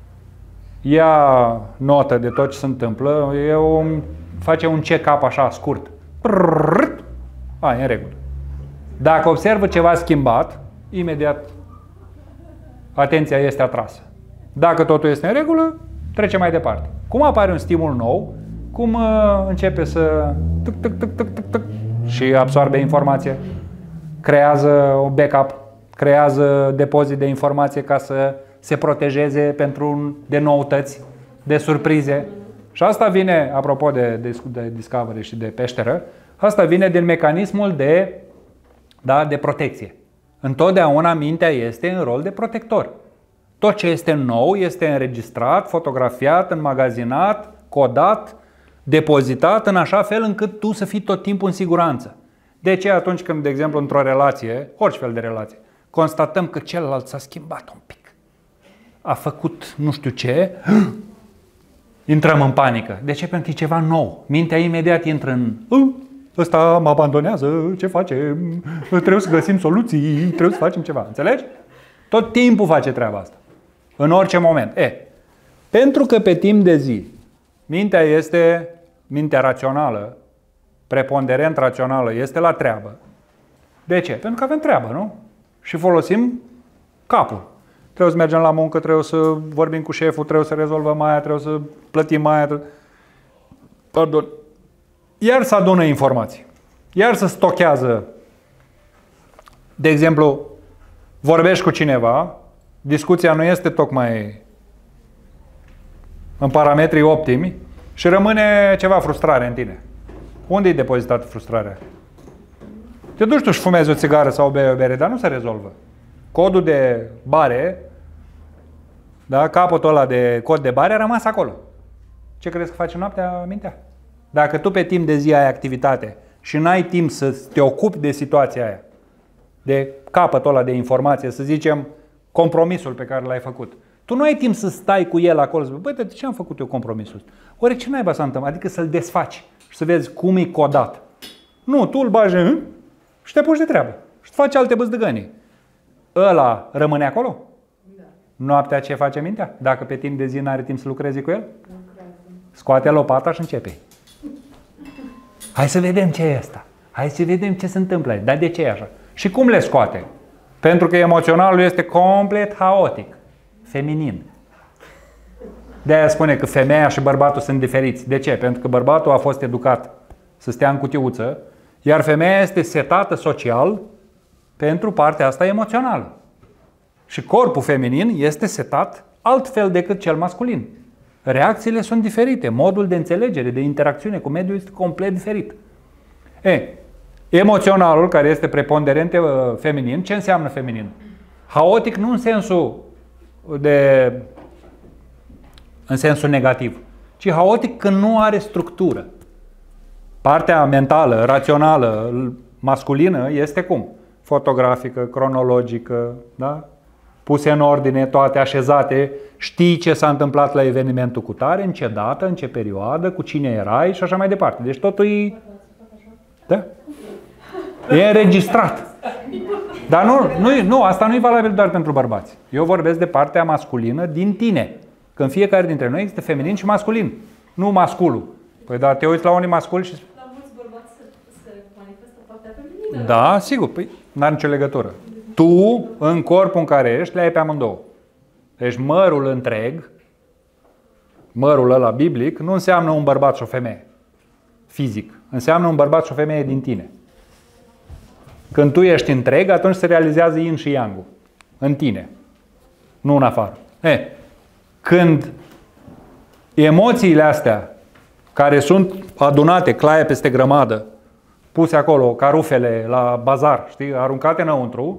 ia notă de tot ce se întâmplă, e un, face un check-up așa scurt. A, e în regulă. Dacă observă ceva schimbat, imediat atenția este atrasă. Dacă totul este în regulă, trece mai departe. Cum apare un stimul nou, cum uh, începe să tuc, tuc, tuc, tuc, tuc, tuc, și absorbe informație, creează un backup, creează depozit de informație ca să se protejeze pentru de noutăți, de surprize. Și asta vine, apropo de, de, de Discovery și de peșteră, asta vine din mecanismul de, da, de protecție. Întotdeauna mintea este în rol de protector. Tot ce este nou este înregistrat, fotografiat, înmagazinat, codat, depozitat în așa fel încât tu să fii tot timpul în siguranță. De ce atunci când, de exemplu, într-o relație, orice fel de relație, constatăm că celălalt s-a schimbat un pic, a făcut nu știu ce, intrăm în panică. De ce? Pentru că e ceva nou. Mintea imediat intră în ăsta mă abandonează, ce facem? Trebuie să găsim soluții, trebuie să facem ceva. Înțelegi? Tot timpul face treaba asta. În orice moment. E, pentru că pe timp de zi mintea este, mintea rațională, preponderent rațională, este la treabă. De ce? Pentru că avem treabă, nu? Și folosim capul. Trebuie să mergem la muncă, trebuie să vorbim cu șeful, trebuie să rezolvăm aia, trebuie să plătim aia. Trebuie... Pardon. Iar să adună informații. Iar să stochează. De exemplu, vorbești cu cineva, discuția nu este tocmai în parametrii optimi și rămâne ceva frustrare în tine. Unde e depozitată frustrarea? Te duci tu și fumezi o țigară sau bei o bere, dar nu se rezolvă. Codul de bare, da, capătul ăla de cod de bare a rămas acolo. Ce crezi că face noaptea mintea? Dacă tu pe timp de zi ai activitate și n-ai timp să te ocupi de situația aia, de capătul ăla de informație, să zicem, compromisul pe care l-ai făcut. Tu nu ai timp să stai cu el acolo, să zici, băi, de ce am făcut eu compromisul ăsta? Oare ce naiba s-a întâmplat? Adică să-l desfaci și să vezi cum e codat. Nu, tu îl bagi în și te apuci de treabă. Și faci alte băzdăgănii. Ăla rămâne acolo? Da. Noaptea ce face mintea? Dacă pe timp de zi n-are timp să lucrezi cu el? Scoate lopata și începe. Hai să vedem ce e asta. Hai să vedem ce se întâmplă. Dar de ce e așa? Și cum le scoate? Pentru că emoționalul este complet haotic. Feminin. De-aia spune că femeia și bărbatul sunt diferiți. De ce? Pentru că bărbatul a fost educat să stea în cutiuță, iar femeia este setată social pentru partea asta emoțională. Și corpul feminin este setat altfel decât cel masculin. Reacțiile sunt diferite. Modul de înțelegere, de interacțiune cu mediul este complet diferit. E, emoționalul, care este preponderent feminin, ce înseamnă feminin? Haotic nu în sensul de, în sensul negativ, ci haotic când nu are structură. Partea mentală, rațională, masculină este cum? Fotografică, cronologică, da? Puse în ordine, toate așezate, știi ce s-a întâmplat la evenimentul cu tare, în ce dată, în ce perioadă, cu cine erai și așa mai departe. Deci totul e... Da? E înregistrat. Dar nu, nu, nu, asta nu e valabil doar pentru bărbați. Eu vorbesc de partea masculină din tine. Când fiecare dintre noi este feminin și masculin. Nu masculul. Păi da, te uiți la unii masculi și... La mulți bărbați se, se manifestă partea feminină. Da, sigur. Păi n-are nicio legătură. Tu, în corpul în care ești, le ai pe amândouă. Deci mărul întreg, mărul ăla biblic, nu înseamnă un bărbat și o femeie. Fizic. Înseamnă un bărbat și o femeie din tine. Când tu ești întreg, atunci se realizează yin și yang-ul. În tine. Nu în afară. E, când emoțiile astea, care sunt adunate, claie peste grămadă, puse acolo, ca rufele la bazar, știi, aruncate înăuntru,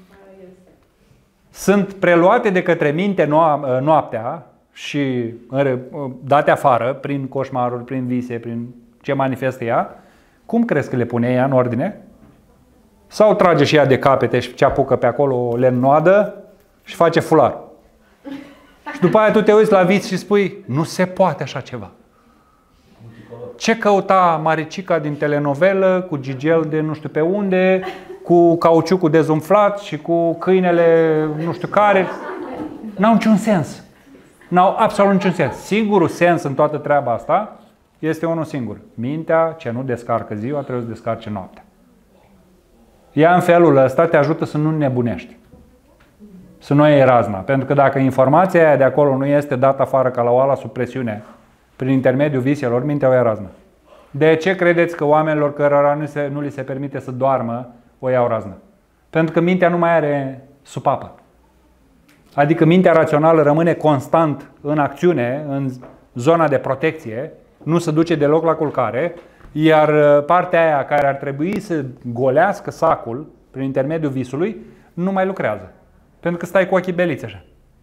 sunt preluate de către minte noaptea și date afară prin coșmaruri, prin vise, prin ce manifestă ea. Cum crezi că le pune ea în ordine? Sau trage și ea de capete și ce apucă pe acolo, le înnoadă și face fular. Și după aia tu te uiți la vis și spui, nu se poate așa ceva. Ce căuta Maricica din telenovelă, cu gigel de nu știu pe unde, cu cauciucul dezumflat și cu câinele nu știu care. N-au niciun sens. N-au absolut niciun sens. Singurul sens în toată treaba asta este unul singur. Mintea, ce nu descarcă ziua, trebuie să descarce noaptea. Ea în felul ăsta te ajută să nu nebunești. Să nu iei razna. Pentru că dacă informația aia de acolo nu este dată afară ca la oala sub presiune, prin intermediul viselor, mintea o ia raznă. De ce credeți că oamenilor cărora nu, se, nu li se permite să doarmă, o iau raznă? Pentru că mintea nu mai are supapă. Adică mintea rațională rămâne constant în acțiune, în zona de protecție, nu se duce deloc la culcare, iar partea aia care ar trebui să golească sacul prin intermediul visului, nu mai lucrează. Pentru că stai cu ochii beliți așa.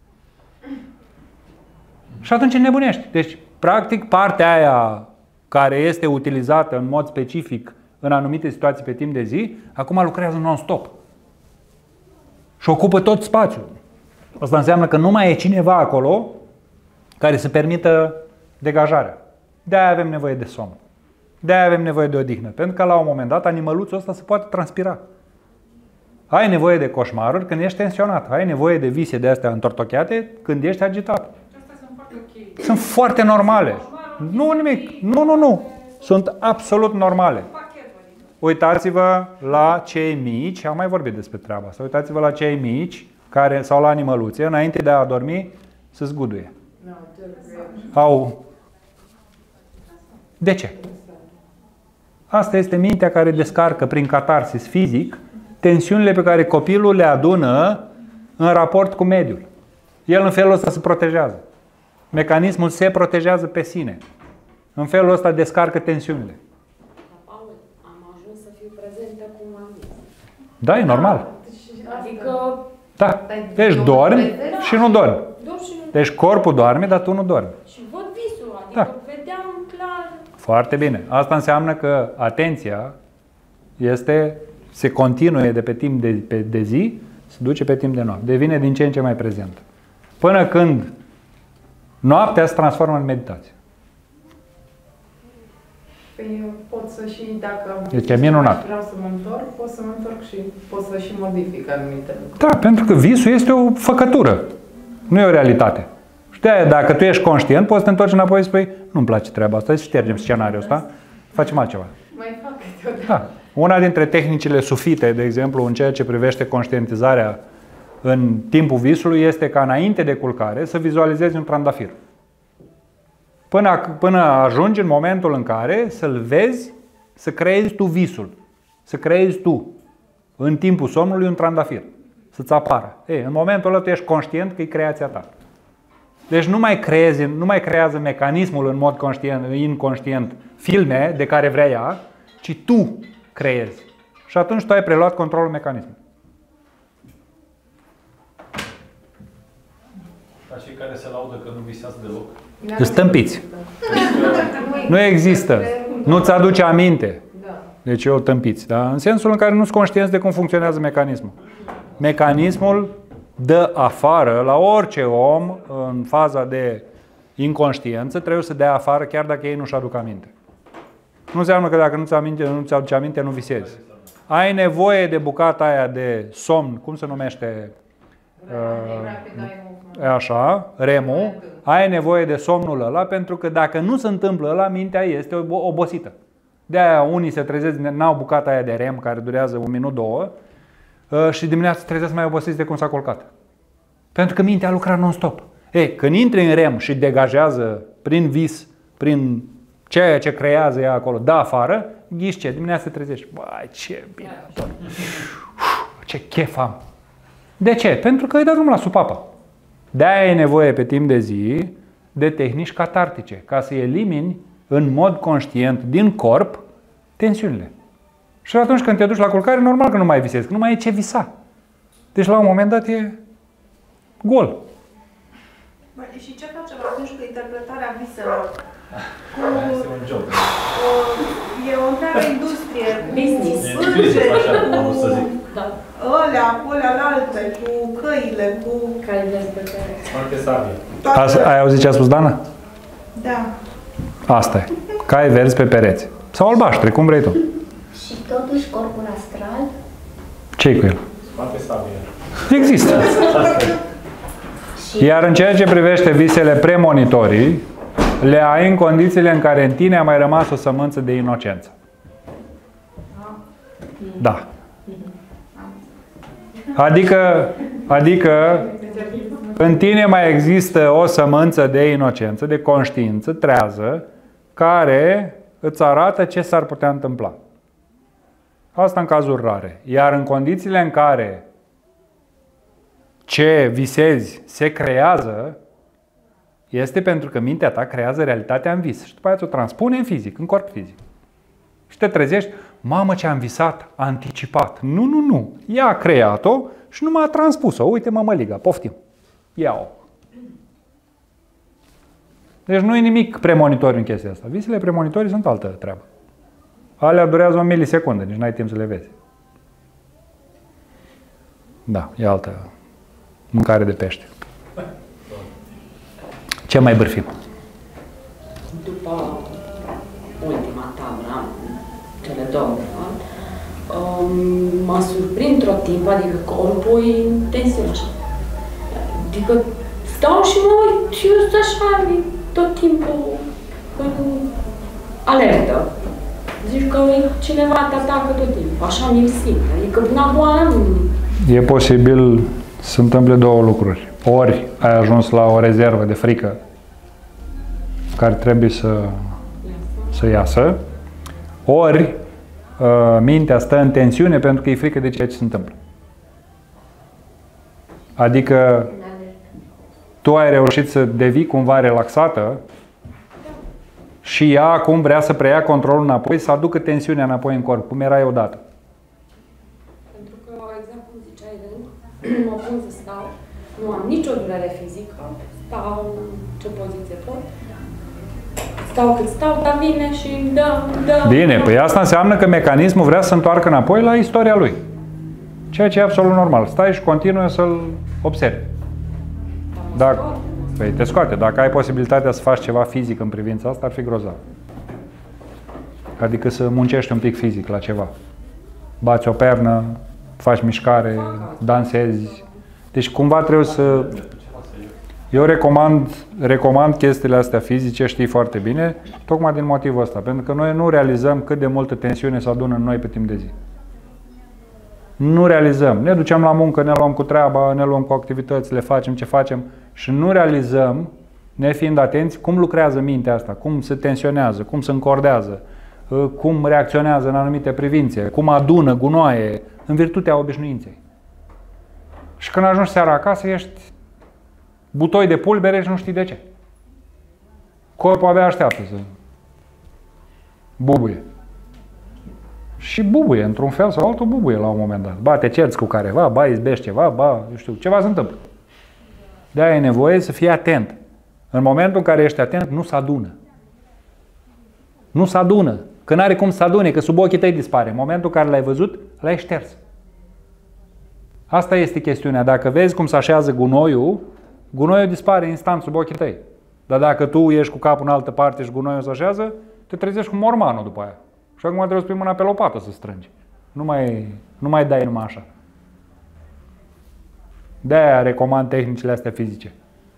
Și atunci nebunești. Deci, practic, partea aia care este utilizată în mod specific în anumite situații pe timp de zi, acum lucrează non-stop. Și ocupă tot spațiul. Asta înseamnă că nu mai e cineva acolo care să permită degajarea. De-aia avem nevoie de somn. De-aia avem nevoie de odihnă. Pentru că la un moment dat animăluțul ăsta se poate transpira. Ai nevoie de coșmaruri când ești tensionat. Ai nevoie de vise de astea întortocheate când ești agitat. Astea sunt foarte ok. Sunt foarte normale. Nu nimic. Nu, nu, nu. Sunt absolut normale. Uitați-vă la cei mici, am mai vorbit despre treaba asta, uitați-vă la cei mici care, sau la animăluțe, înainte de a dormi, se zguduie. Au. De ce? Asta este mintea care descarcă prin catarsis fizic tensiunile pe care copilul le adună în raport cu mediul. El în felul ăsta se protejează. Mecanismul se protejează pe sine. În felul ăsta descarcă tensiunile. Paul, am ajuns să fiu prezentă cum am zis. Da, e normal. Adică... Da. Deci dormi și nu dormi. Deci corpul doarme, dar tu nu dormi. Și văd visul, adică Da. vedeam clar... Foarte bine. Asta înseamnă că atenția este, se continuă de pe timp de, pe, de zi, se duce pe timp de noapte. Devine din ce în ce mai prezent. Până când noaptea se transformă în meditație. Păi eu pot să și, dacă Deci e minunat. vreau să mă întorc, pot să mă întorc și pot să și modific anumite lucruri. Da, pentru că visul este o făcătură. Nu e o realitate. Și de-aia, dacă tu ești conștient, poți să te întorci înapoi și spui, nu-mi place treaba asta, să ștergem scenariul ăsta, facem altceva. Mai fac câteodată. Da. Una dintre tehnicile sufite, de exemplu, în ceea ce privește conștientizarea în timpul visului, este ca înainte de culcare să vizualizezi un trandafir. Până, până ajungi în momentul în care să-l vezi, să creezi tu visul. Să creezi tu, în timpul somnului, un trandafir. Să-ți apară. Ei, în momentul ăla tu ești conștient că e creația ta. Deci nu mai, creezi, nu mai creează mecanismul în mod conștient, inconștient filme de care vrea ea, ci tu creezi. Și atunci tu ai preluat controlul mecanismului. care se laudă că nu visează deloc. Îți tâmpiți. Nu există. Nu-ți aduce aminte. Deci eu tâmpiți. Da? În sensul în care nu-ți conștienți de cum funcționează mecanismul. Mecanismul dă afară la orice om în faza de inconștiență, trebuie să dea afară chiar dacă ei nu-și aduc aminte. Nu înseamnă că dacă nu-ți aminte, nu ți aduce aminte, nu visezi. Ai nevoie de bucata aia de somn, cum se numește? Uh, așa, remu. Ai nevoie de somnul ăla pentru că dacă nu se întâmplă ăla, mintea este obosită. De-aia unii se trezesc, n-au bucata aia de rem care durează un minut, două uh, și dimineața se trezesc mai obosiți de cum s-a culcat. Pentru că mintea lucra non-stop. Ei, când intri în rem și degajează prin vis, prin ceea ce creează ea acolo, da afară, ghiși ce? Dimineața te trezești. Băi, ce bine! Ce chef am! De ce? Pentru că îi dă drumul la supapa. De-aia e nevoie pe timp de zi de tehnici catartice, ca să elimini în mod conștient din corp tensiunile. Și atunci când te duci la culcare, normal că nu mai visezi, că nu mai e ce visa. Deci la un moment dat e gol. Bă, și ce facem atunci cu interpretarea viselor? Cu, uh, e o întreagă industrie, business, cu ălea, cu ălea alte, cu căile, cu... Foarte sabie. Toate... Ai auzit ce a spus Dana? Da. Asta e. Cai verzi pe pereți. Sau albaștri, cum vrei tu. Și totuși corpul astral? Ce-i cu el? Foarte sabie. Există. Iar în ceea ce privește visele premonitorii, le ai în condițiile în care în tine a mai rămas o sămânță de inocență. Da. Adică, adică în tine mai există o sămânță de inocență, de conștiință trează, care îți arată ce s-ar putea întâmpla. Asta în cazuri rare. Iar în condițiile în care ce visezi se creează, este pentru că mintea ta creează realitatea în vis. Și după aceea o transpune în fizic, în corp fizic. Și te trezești, mamă ce am visat, anticipat. Nu, nu, nu. Ea a creat-o și nu m-a transpus-o. Uite mămăliga, poftim. Ia-o. Deci nu e nimic premonitoriu în chestia asta. Visele premonitorii sunt altă treabă. Alea durează o milisecundă, nici n-ai timp să le vezi. Da, e altă mâncare de pește. Ce mai bârfim? După ultima tabără, cele două, mă surprind tot timpul, adică corpul e în tensiune. Adică stau și mă uit și eu sunt așa, tot timpul în alertă. Zici că cineva te atacă tot timpul, așa mi-l simt. Adică până acum nu... E posibil să se întâmple două lucruri. Ori ai ajuns la o rezervă de frică care trebuie să, să iasă, ori uh, mintea stă în tensiune pentru că e frică de ceea ce se întâmplă. Adică tu ai reușit să devii cumva relaxată și ea acum vrea să preia controlul înapoi, să aducă tensiunea înapoi în corp, cum erai odată. Pentru că, exact cum ziceai, mă pun să stau, nu am nicio durere fizică, stau ce poziție pot, stau cât stau, dar vine și îmi dă, dă... Bine, păi asta înseamnă că mecanismul vrea să se întoarcă înapoi la istoria lui. Ceea ce e absolut normal. Stai și continuă să-l observi. Dacă, păi te scoate. Dacă ai posibilitatea să faci ceva fizic în privința asta, ar fi grozav. Adică să muncești un pic fizic la ceva. Bați o pernă, faci mișcare, dansezi. Deci cumva trebuie să... Eu recomand, recomand chestiile astea fizice, știi foarte bine, tocmai din motivul ăsta. Pentru că noi nu realizăm cât de multă tensiune se adună în noi pe timp de zi. Nu realizăm. Ne ducem la muncă, ne luăm cu treaba, ne luăm cu activități, le facem ce facem și nu realizăm, nefiind atenți, cum lucrează mintea asta, cum se tensionează, cum se încordează, cum reacționează în anumite privințe, cum adună gunoaie în virtutea obișnuinței. Și când ajungi seara acasă, ești butoi de pulbere și nu știi de ce. Corpul abia așteaptă să bubuie. Și bubuie, într-un fel sau altul bubuie la un moment dat. Ba, te cerți cu careva, ba, izbești ceva, ba, eu știu, ceva se întâmplă. De-aia e nevoie să fii atent. În momentul în care ești atent, nu se adună. Nu se adună. Că n-are cum să adune, că sub ochii tăi dispare. În momentul în care l-ai văzut, l-ai șters. Asta este chestiunea. Dacă vezi cum se așează gunoiul, gunoiul dispare instant sub ochii tăi. Dar dacă tu ești cu capul în altă parte și gunoiul se așează, te trezești cu mormanul după aia. Și acum trebuie să pui mâna pe lopată să strângi. Nu mai, nu mai dai numai așa. De-aia recomand tehnicile astea fizice.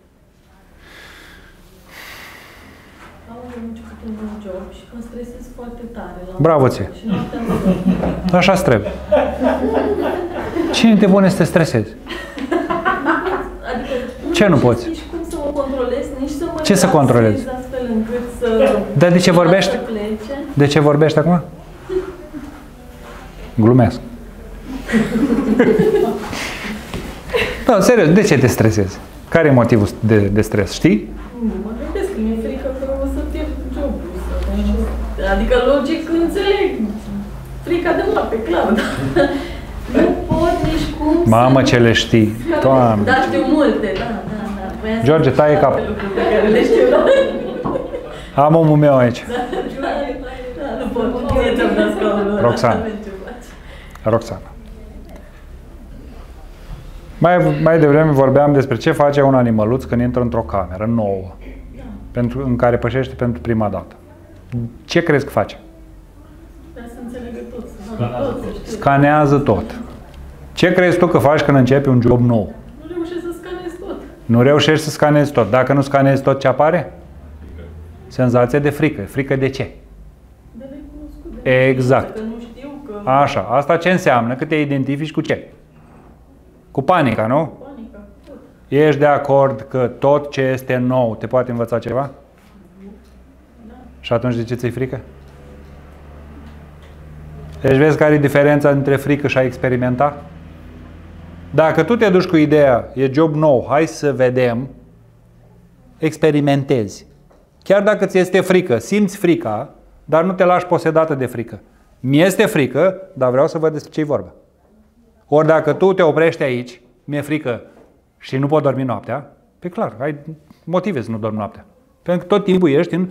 Am început un nou job și mă stresez foarte tare. Bravo ție! Și noaptea nu dorm. Așa trebuie. Cine te pune să te stresezi? Adică Ce nu poți? Nici cum să mă controlez, nici să mă Ce să controlezi? astfel încât să... Dar de ce vorbești? Să plece. De ce vorbești acum? Glumesc. Da, serios, de ce te stresezi? Care e motivul de, de stres? Știi? Nu, mă gândesc că mi-e frică că o să pierd jobul. Să... Adică logic înțeleg. Frica de moarte, clar, dar nu pot nici cum Mamă, să... ce le știi! Doamne! Da, știu multe, da, da, da. Voiam George, să taie zic capul. lucruri pe care le știu, da. Am omul meu aici. Da, da, nu pot, nu e de scaunul. Roxana. Roxana. Mai, mai devreme vorbeam despre ce face un animăluț când intră într-o cameră nouă, pentru, în care pășește pentru prima dată. Ce crezi că face? Vreau să înțelegă tot, să vadă tot, să știu. Scanează tot. Ce crezi tu că faci când începi un job nou? Nu reușesc să scanez tot. Nu reușești să scanezi tot. Dacă nu scanezi tot, ce apare? Senzație de frică. Frică de ce? De necunoscut. De Exact. Că nu știu că... Așa. Asta ce înseamnă? Că te identifici cu ce? Cu panica, nu? Panica, tot. Ești de acord că tot ce este nou te poate învăța ceva? Da. Și atunci de ce ți-e frică? Deci vezi care e diferența între frică și a experimenta? Dacă tu te duci cu ideea, e job nou, hai să vedem, experimentezi. Chiar dacă ți este frică, simți frica, dar nu te lași posedată de frică. Mi-este frică, dar vreau să văd despre ce-i vorba. Ori dacă tu te oprești aici, mi-e frică și nu pot dormi noaptea, pe clar, ai motive să nu dormi noaptea. Pentru că tot timpul ești în...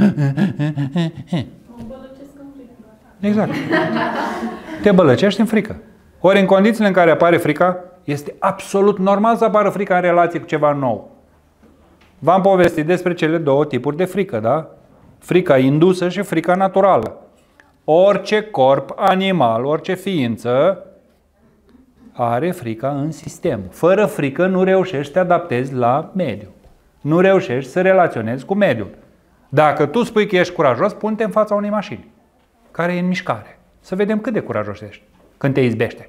Exact. Te bălăcești în frică. Ori în condițiile în care apare frica, este absolut normal să apară frica în relație cu ceva nou. V-am povestit despre cele două tipuri de frică, da? Frica indusă și frica naturală. Orice corp animal, orice ființă are frica în sistem. Fără frică nu reușești să te adaptezi la mediu. Nu reușești să relaționezi cu mediul. Dacă tu spui că ești curajos, pune-te în fața unei mașini care e în mișcare. Să vedem cât de curajos ești când te izbește.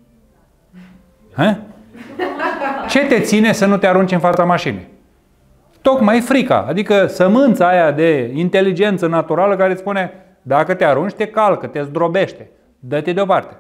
Ha? Ce te ține să nu te arunci în fața mașinii? Tocmai frica, adică sămânța aia de inteligență naturală care îți spune dacă te arunci, te calcă, te zdrobește, dă-te deoparte.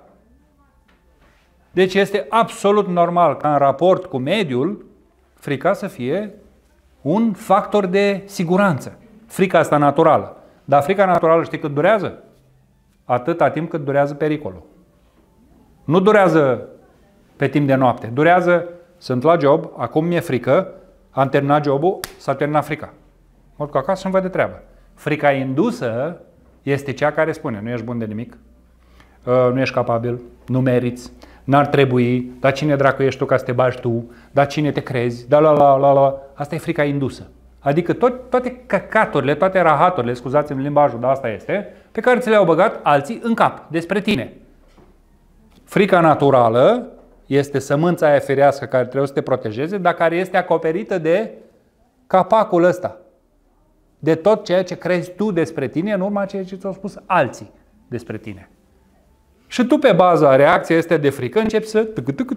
Deci este absolut normal ca în raport cu mediul, frica să fie un factor de siguranță. Frica asta naturală. Dar frica naturală știi cât durează? Atâta timp cât durează pericolul. Nu durează pe timp de noapte. Durează, sunt la job, acum mi-e frică, am terminat jobul, s-a terminat frica. Mă duc acasă și îmi văd de treabă. Frica indusă este cea care spune, nu ești bun de nimic, nu ești capabil, nu meriți, n-ar trebui, dar cine dracu ești tu ca să te bagi tu, dar cine te crezi, da la la la la. Asta e frica indusă. Adică tot, toate căcaturile, toate rahaturile, scuzați-mi limbajul, dar asta este, pe care ți le-au băgat alții în cap, despre tine. Frica naturală este sămânța aia firească care trebuie să te protejeze, dar care este acoperită de capacul ăsta. De tot ceea ce crezi tu despre tine în urma ceea ce ți-au spus alții despre tine. Și tu pe baza reacției este de frică începi să...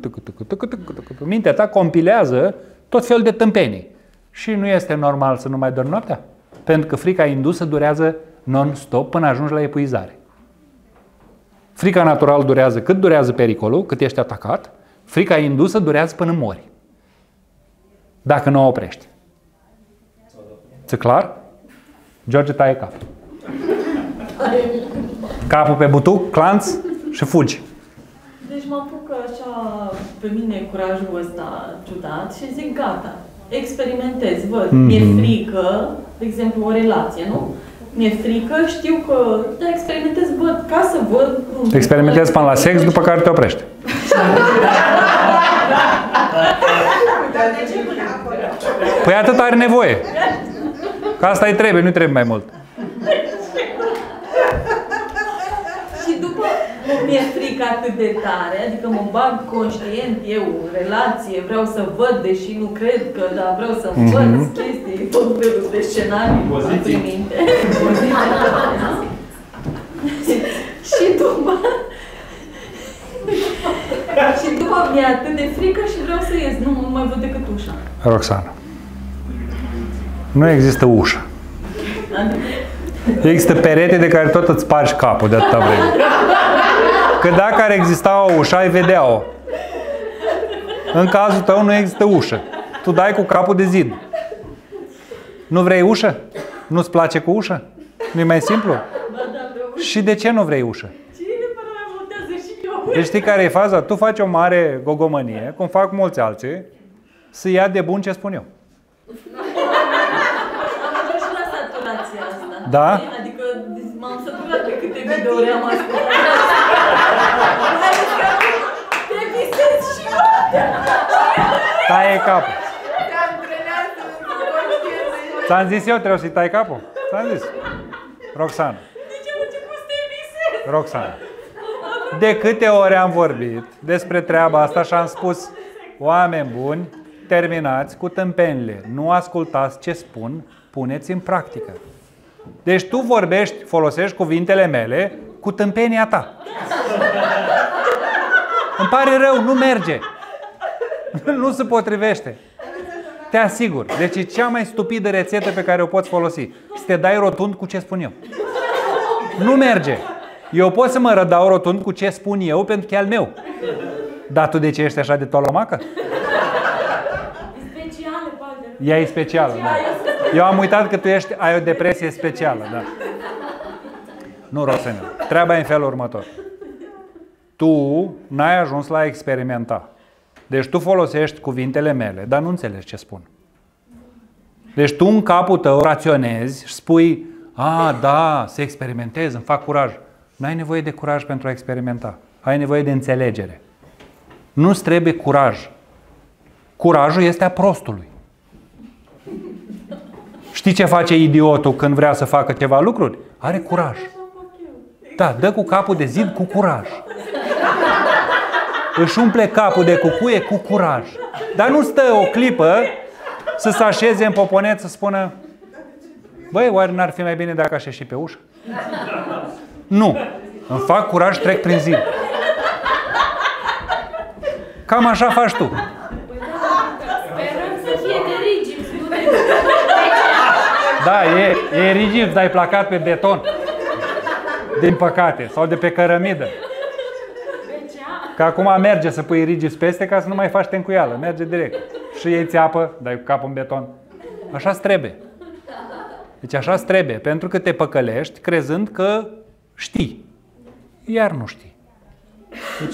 Mintea ta compilează tot felul de tâmpenii. Și nu este normal să nu mai dormi noaptea. Pentru că frica indusă durează non-stop până ajungi la epuizare. Frica naturală durează cât durează pericolul, cât ești atacat. Frica indusă durează până mori. Dacă nu o oprești. Ți-e clar? George, taie capul. Capul pe butuc, clanț și fugi. Deci mă apucă așa pe mine curajul ăsta ciudat și zic gata. experimentez, văd, Mm-hmm. mi-e frică, de exemplu, o relație, nu? Mi-e frică, știu că, da, experimentez, văd, ca să văd... Experimentezi până la sex, după care te oprești. Dar de ce până acolo? Păi atât are nevoie. Că asta îi trebuie, nu trebuie mai mult. Și după mi-e frică atât de tare, adică mă bag conștient eu în relație, vreau să văd, deși nu cred că, dar vreau să învăț Mhm. chestii, tot felul de scenarii în minte. Și după... și după mi-e atât de frică și vreau să ies, nu, nu mai văd decât ușa. Roxana. Nu există ușă. Adică, Există perete de care tot îți spargi capul de atâta vreme. Că dacă ar exista o ușă, ai vedea-o. În cazul tău nu există ușă. Tu dai cu capul de zid. Nu vrei ușă? Nu-ți place cu ușă? Nu-i mai simplu? bă, da, vreau... Și de ce nu vrei ușă? Cine până la montează și eu? Deci știi care e faza? Tu faci o mare gogomănie, cum fac mulți alții, să ia de bun ce spun eu. Am ajuns și la saturația asta. Da? Adică m-am săturat pe câte videouri am ascultat. Adică te visezi și eu. Taie capul. Te antrenează în conștiință. Ți-am zis eu, trebuie să-i tai capul? Ți-am zis. Roxana. De ce am început să te visezi? Roxana. De câte ori am vorbit despre treaba asta și am spus, oameni buni, terminați cu tâmpenile, nu ascultați ce spun, puneți în practică. Deci tu vorbești, folosești cuvintele mele cu tâmpenia ta. Îmi pare rău, nu merge. Nu se potrivește. Te asigur. Deci e cea mai stupidă rețetă pe care o poți folosi. Să te dai rotund cu ce spun eu. Nu merge. Eu pot să mă rădau rotund cu ce spun eu pentru că e al meu. Dar tu de ce ești așa de tolomacă? Speciale, poate. Ea e specială, da. Eu am uitat că tu ești, ai o depresie specială, da. Nu, Roxana. Treaba e în felul următor. Tu n-ai ajuns la a experimenta. Deci tu folosești cuvintele mele, dar nu înțelegi ce spun. Deci tu în capul tău raționezi și spui, a, da, să experimentez, îmi fac curaj. N-ai nevoie de curaj pentru a experimenta. Ai nevoie de înțelegere. Nu-ți trebuie curaj. Curajul este a prostului. Știi ce face idiotul când vrea să facă ceva lucruri? Are curaj. Da, dă cu capul de zid cu curaj. Își umple capul de cucuie cu curaj. Dar nu stă o clipă să se așeze în poponet să spună, băi, oare n-ar fi mai bine dacă aș ieși pe ușă? Nu. Îmi fac curaj, trec prin zid. Cam așa faci tu. Sperăm să fie de rigid. Da, e, e rigid, dar e placat pe beton. Din păcate. Sau de pe cărămidă. Că acum merge să pui rigid peste ca să nu mai faci tencuială. Merge direct. Și iei țeapă, dai cu capul în beton. Așa-ți trebuie. Deci așa-ți trebuie. Pentru că te păcălești crezând că știi. Iar nu știi. Deci,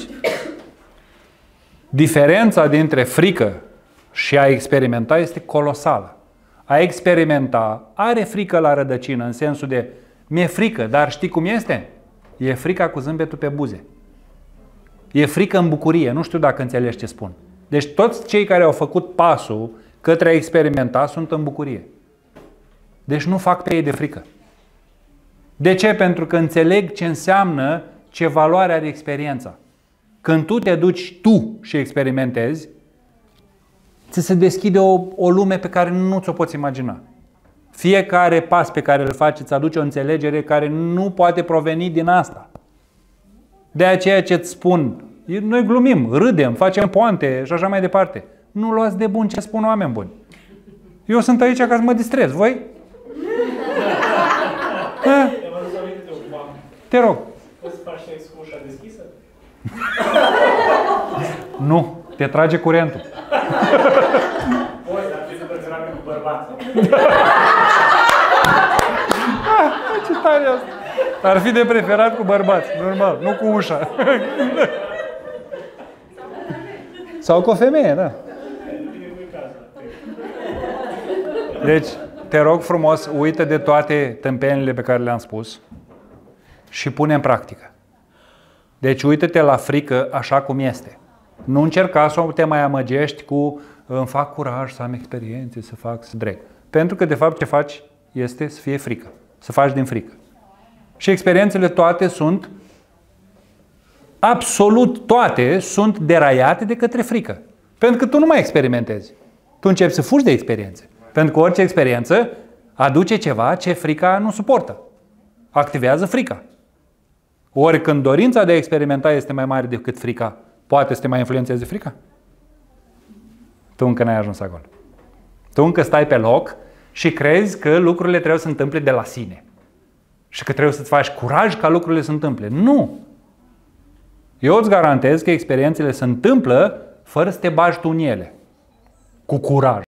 diferența dintre frică și a experimenta este colosală. A experimenta are frică la rădăcină, în sensul de mi-e frică, dar știi cum este? E frica cu zâmbetul pe buze. E frică în bucurie, nu știu dacă înțelegi ce spun. Deci toți cei care au făcut pasul către a experimenta sunt în bucurie. Deci nu fac pe ei de frică. De ce? Pentru că înțeleg ce înseamnă, ce valoare are experiența. Când tu te duci tu și experimentezi, ți se deschide o, o lume pe care nu ți-o poți imagina. Fiecare pas pe care îl faci îți aduce o înțelegere care nu poate proveni din asta. De aceea ce îți spun, noi glumim, râdem, facem poante și așa mai departe. Nu luați de bun ce spun oameni buni. Eu sunt aici ca să mă distrez. Voi? Ha? Te rog. Poți să faci sex cu ușa deschisă? Nu. Te trage curentul. Poți, dar trebuie să preționami cu bărbați. Ce tare asta. Ar fi de preferat cu bărbați, normal, nu cu ușa. Sau cu o femeie, da. Deci, te rog frumos, uită de toate tâmpenile pe care le-am spus și pune în practică. Deci, uită-te la frică așa cum este. Nu încerca să te mai amăgești cu îmi fac curaj să am experiențe, să fac, să dreg. Pentru că, de fapt, ce faci este să fie frică. Să faci din frică. Și experiențele toate sunt, absolut toate, sunt deraiate de către frică. Pentru că tu nu mai experimentezi. Tu începi să fugi de experiențe. Pentru că orice experiență aduce ceva ce frica nu suportă. Activează frica. Ori când dorința de a experimenta este mai mare decât frica, poate să te mai influențeze frica? Tu încă n-ai ajuns acolo. Tu încă stai pe loc și crezi că lucrurile trebuie să se întâmple de la sine. Și că trebuie să-ți faci curaj ca lucrurile să se întâmple. Nu! Eu îți garantez că experiențele se întâmplă fără să te bagi tu în ele. Cu curaj.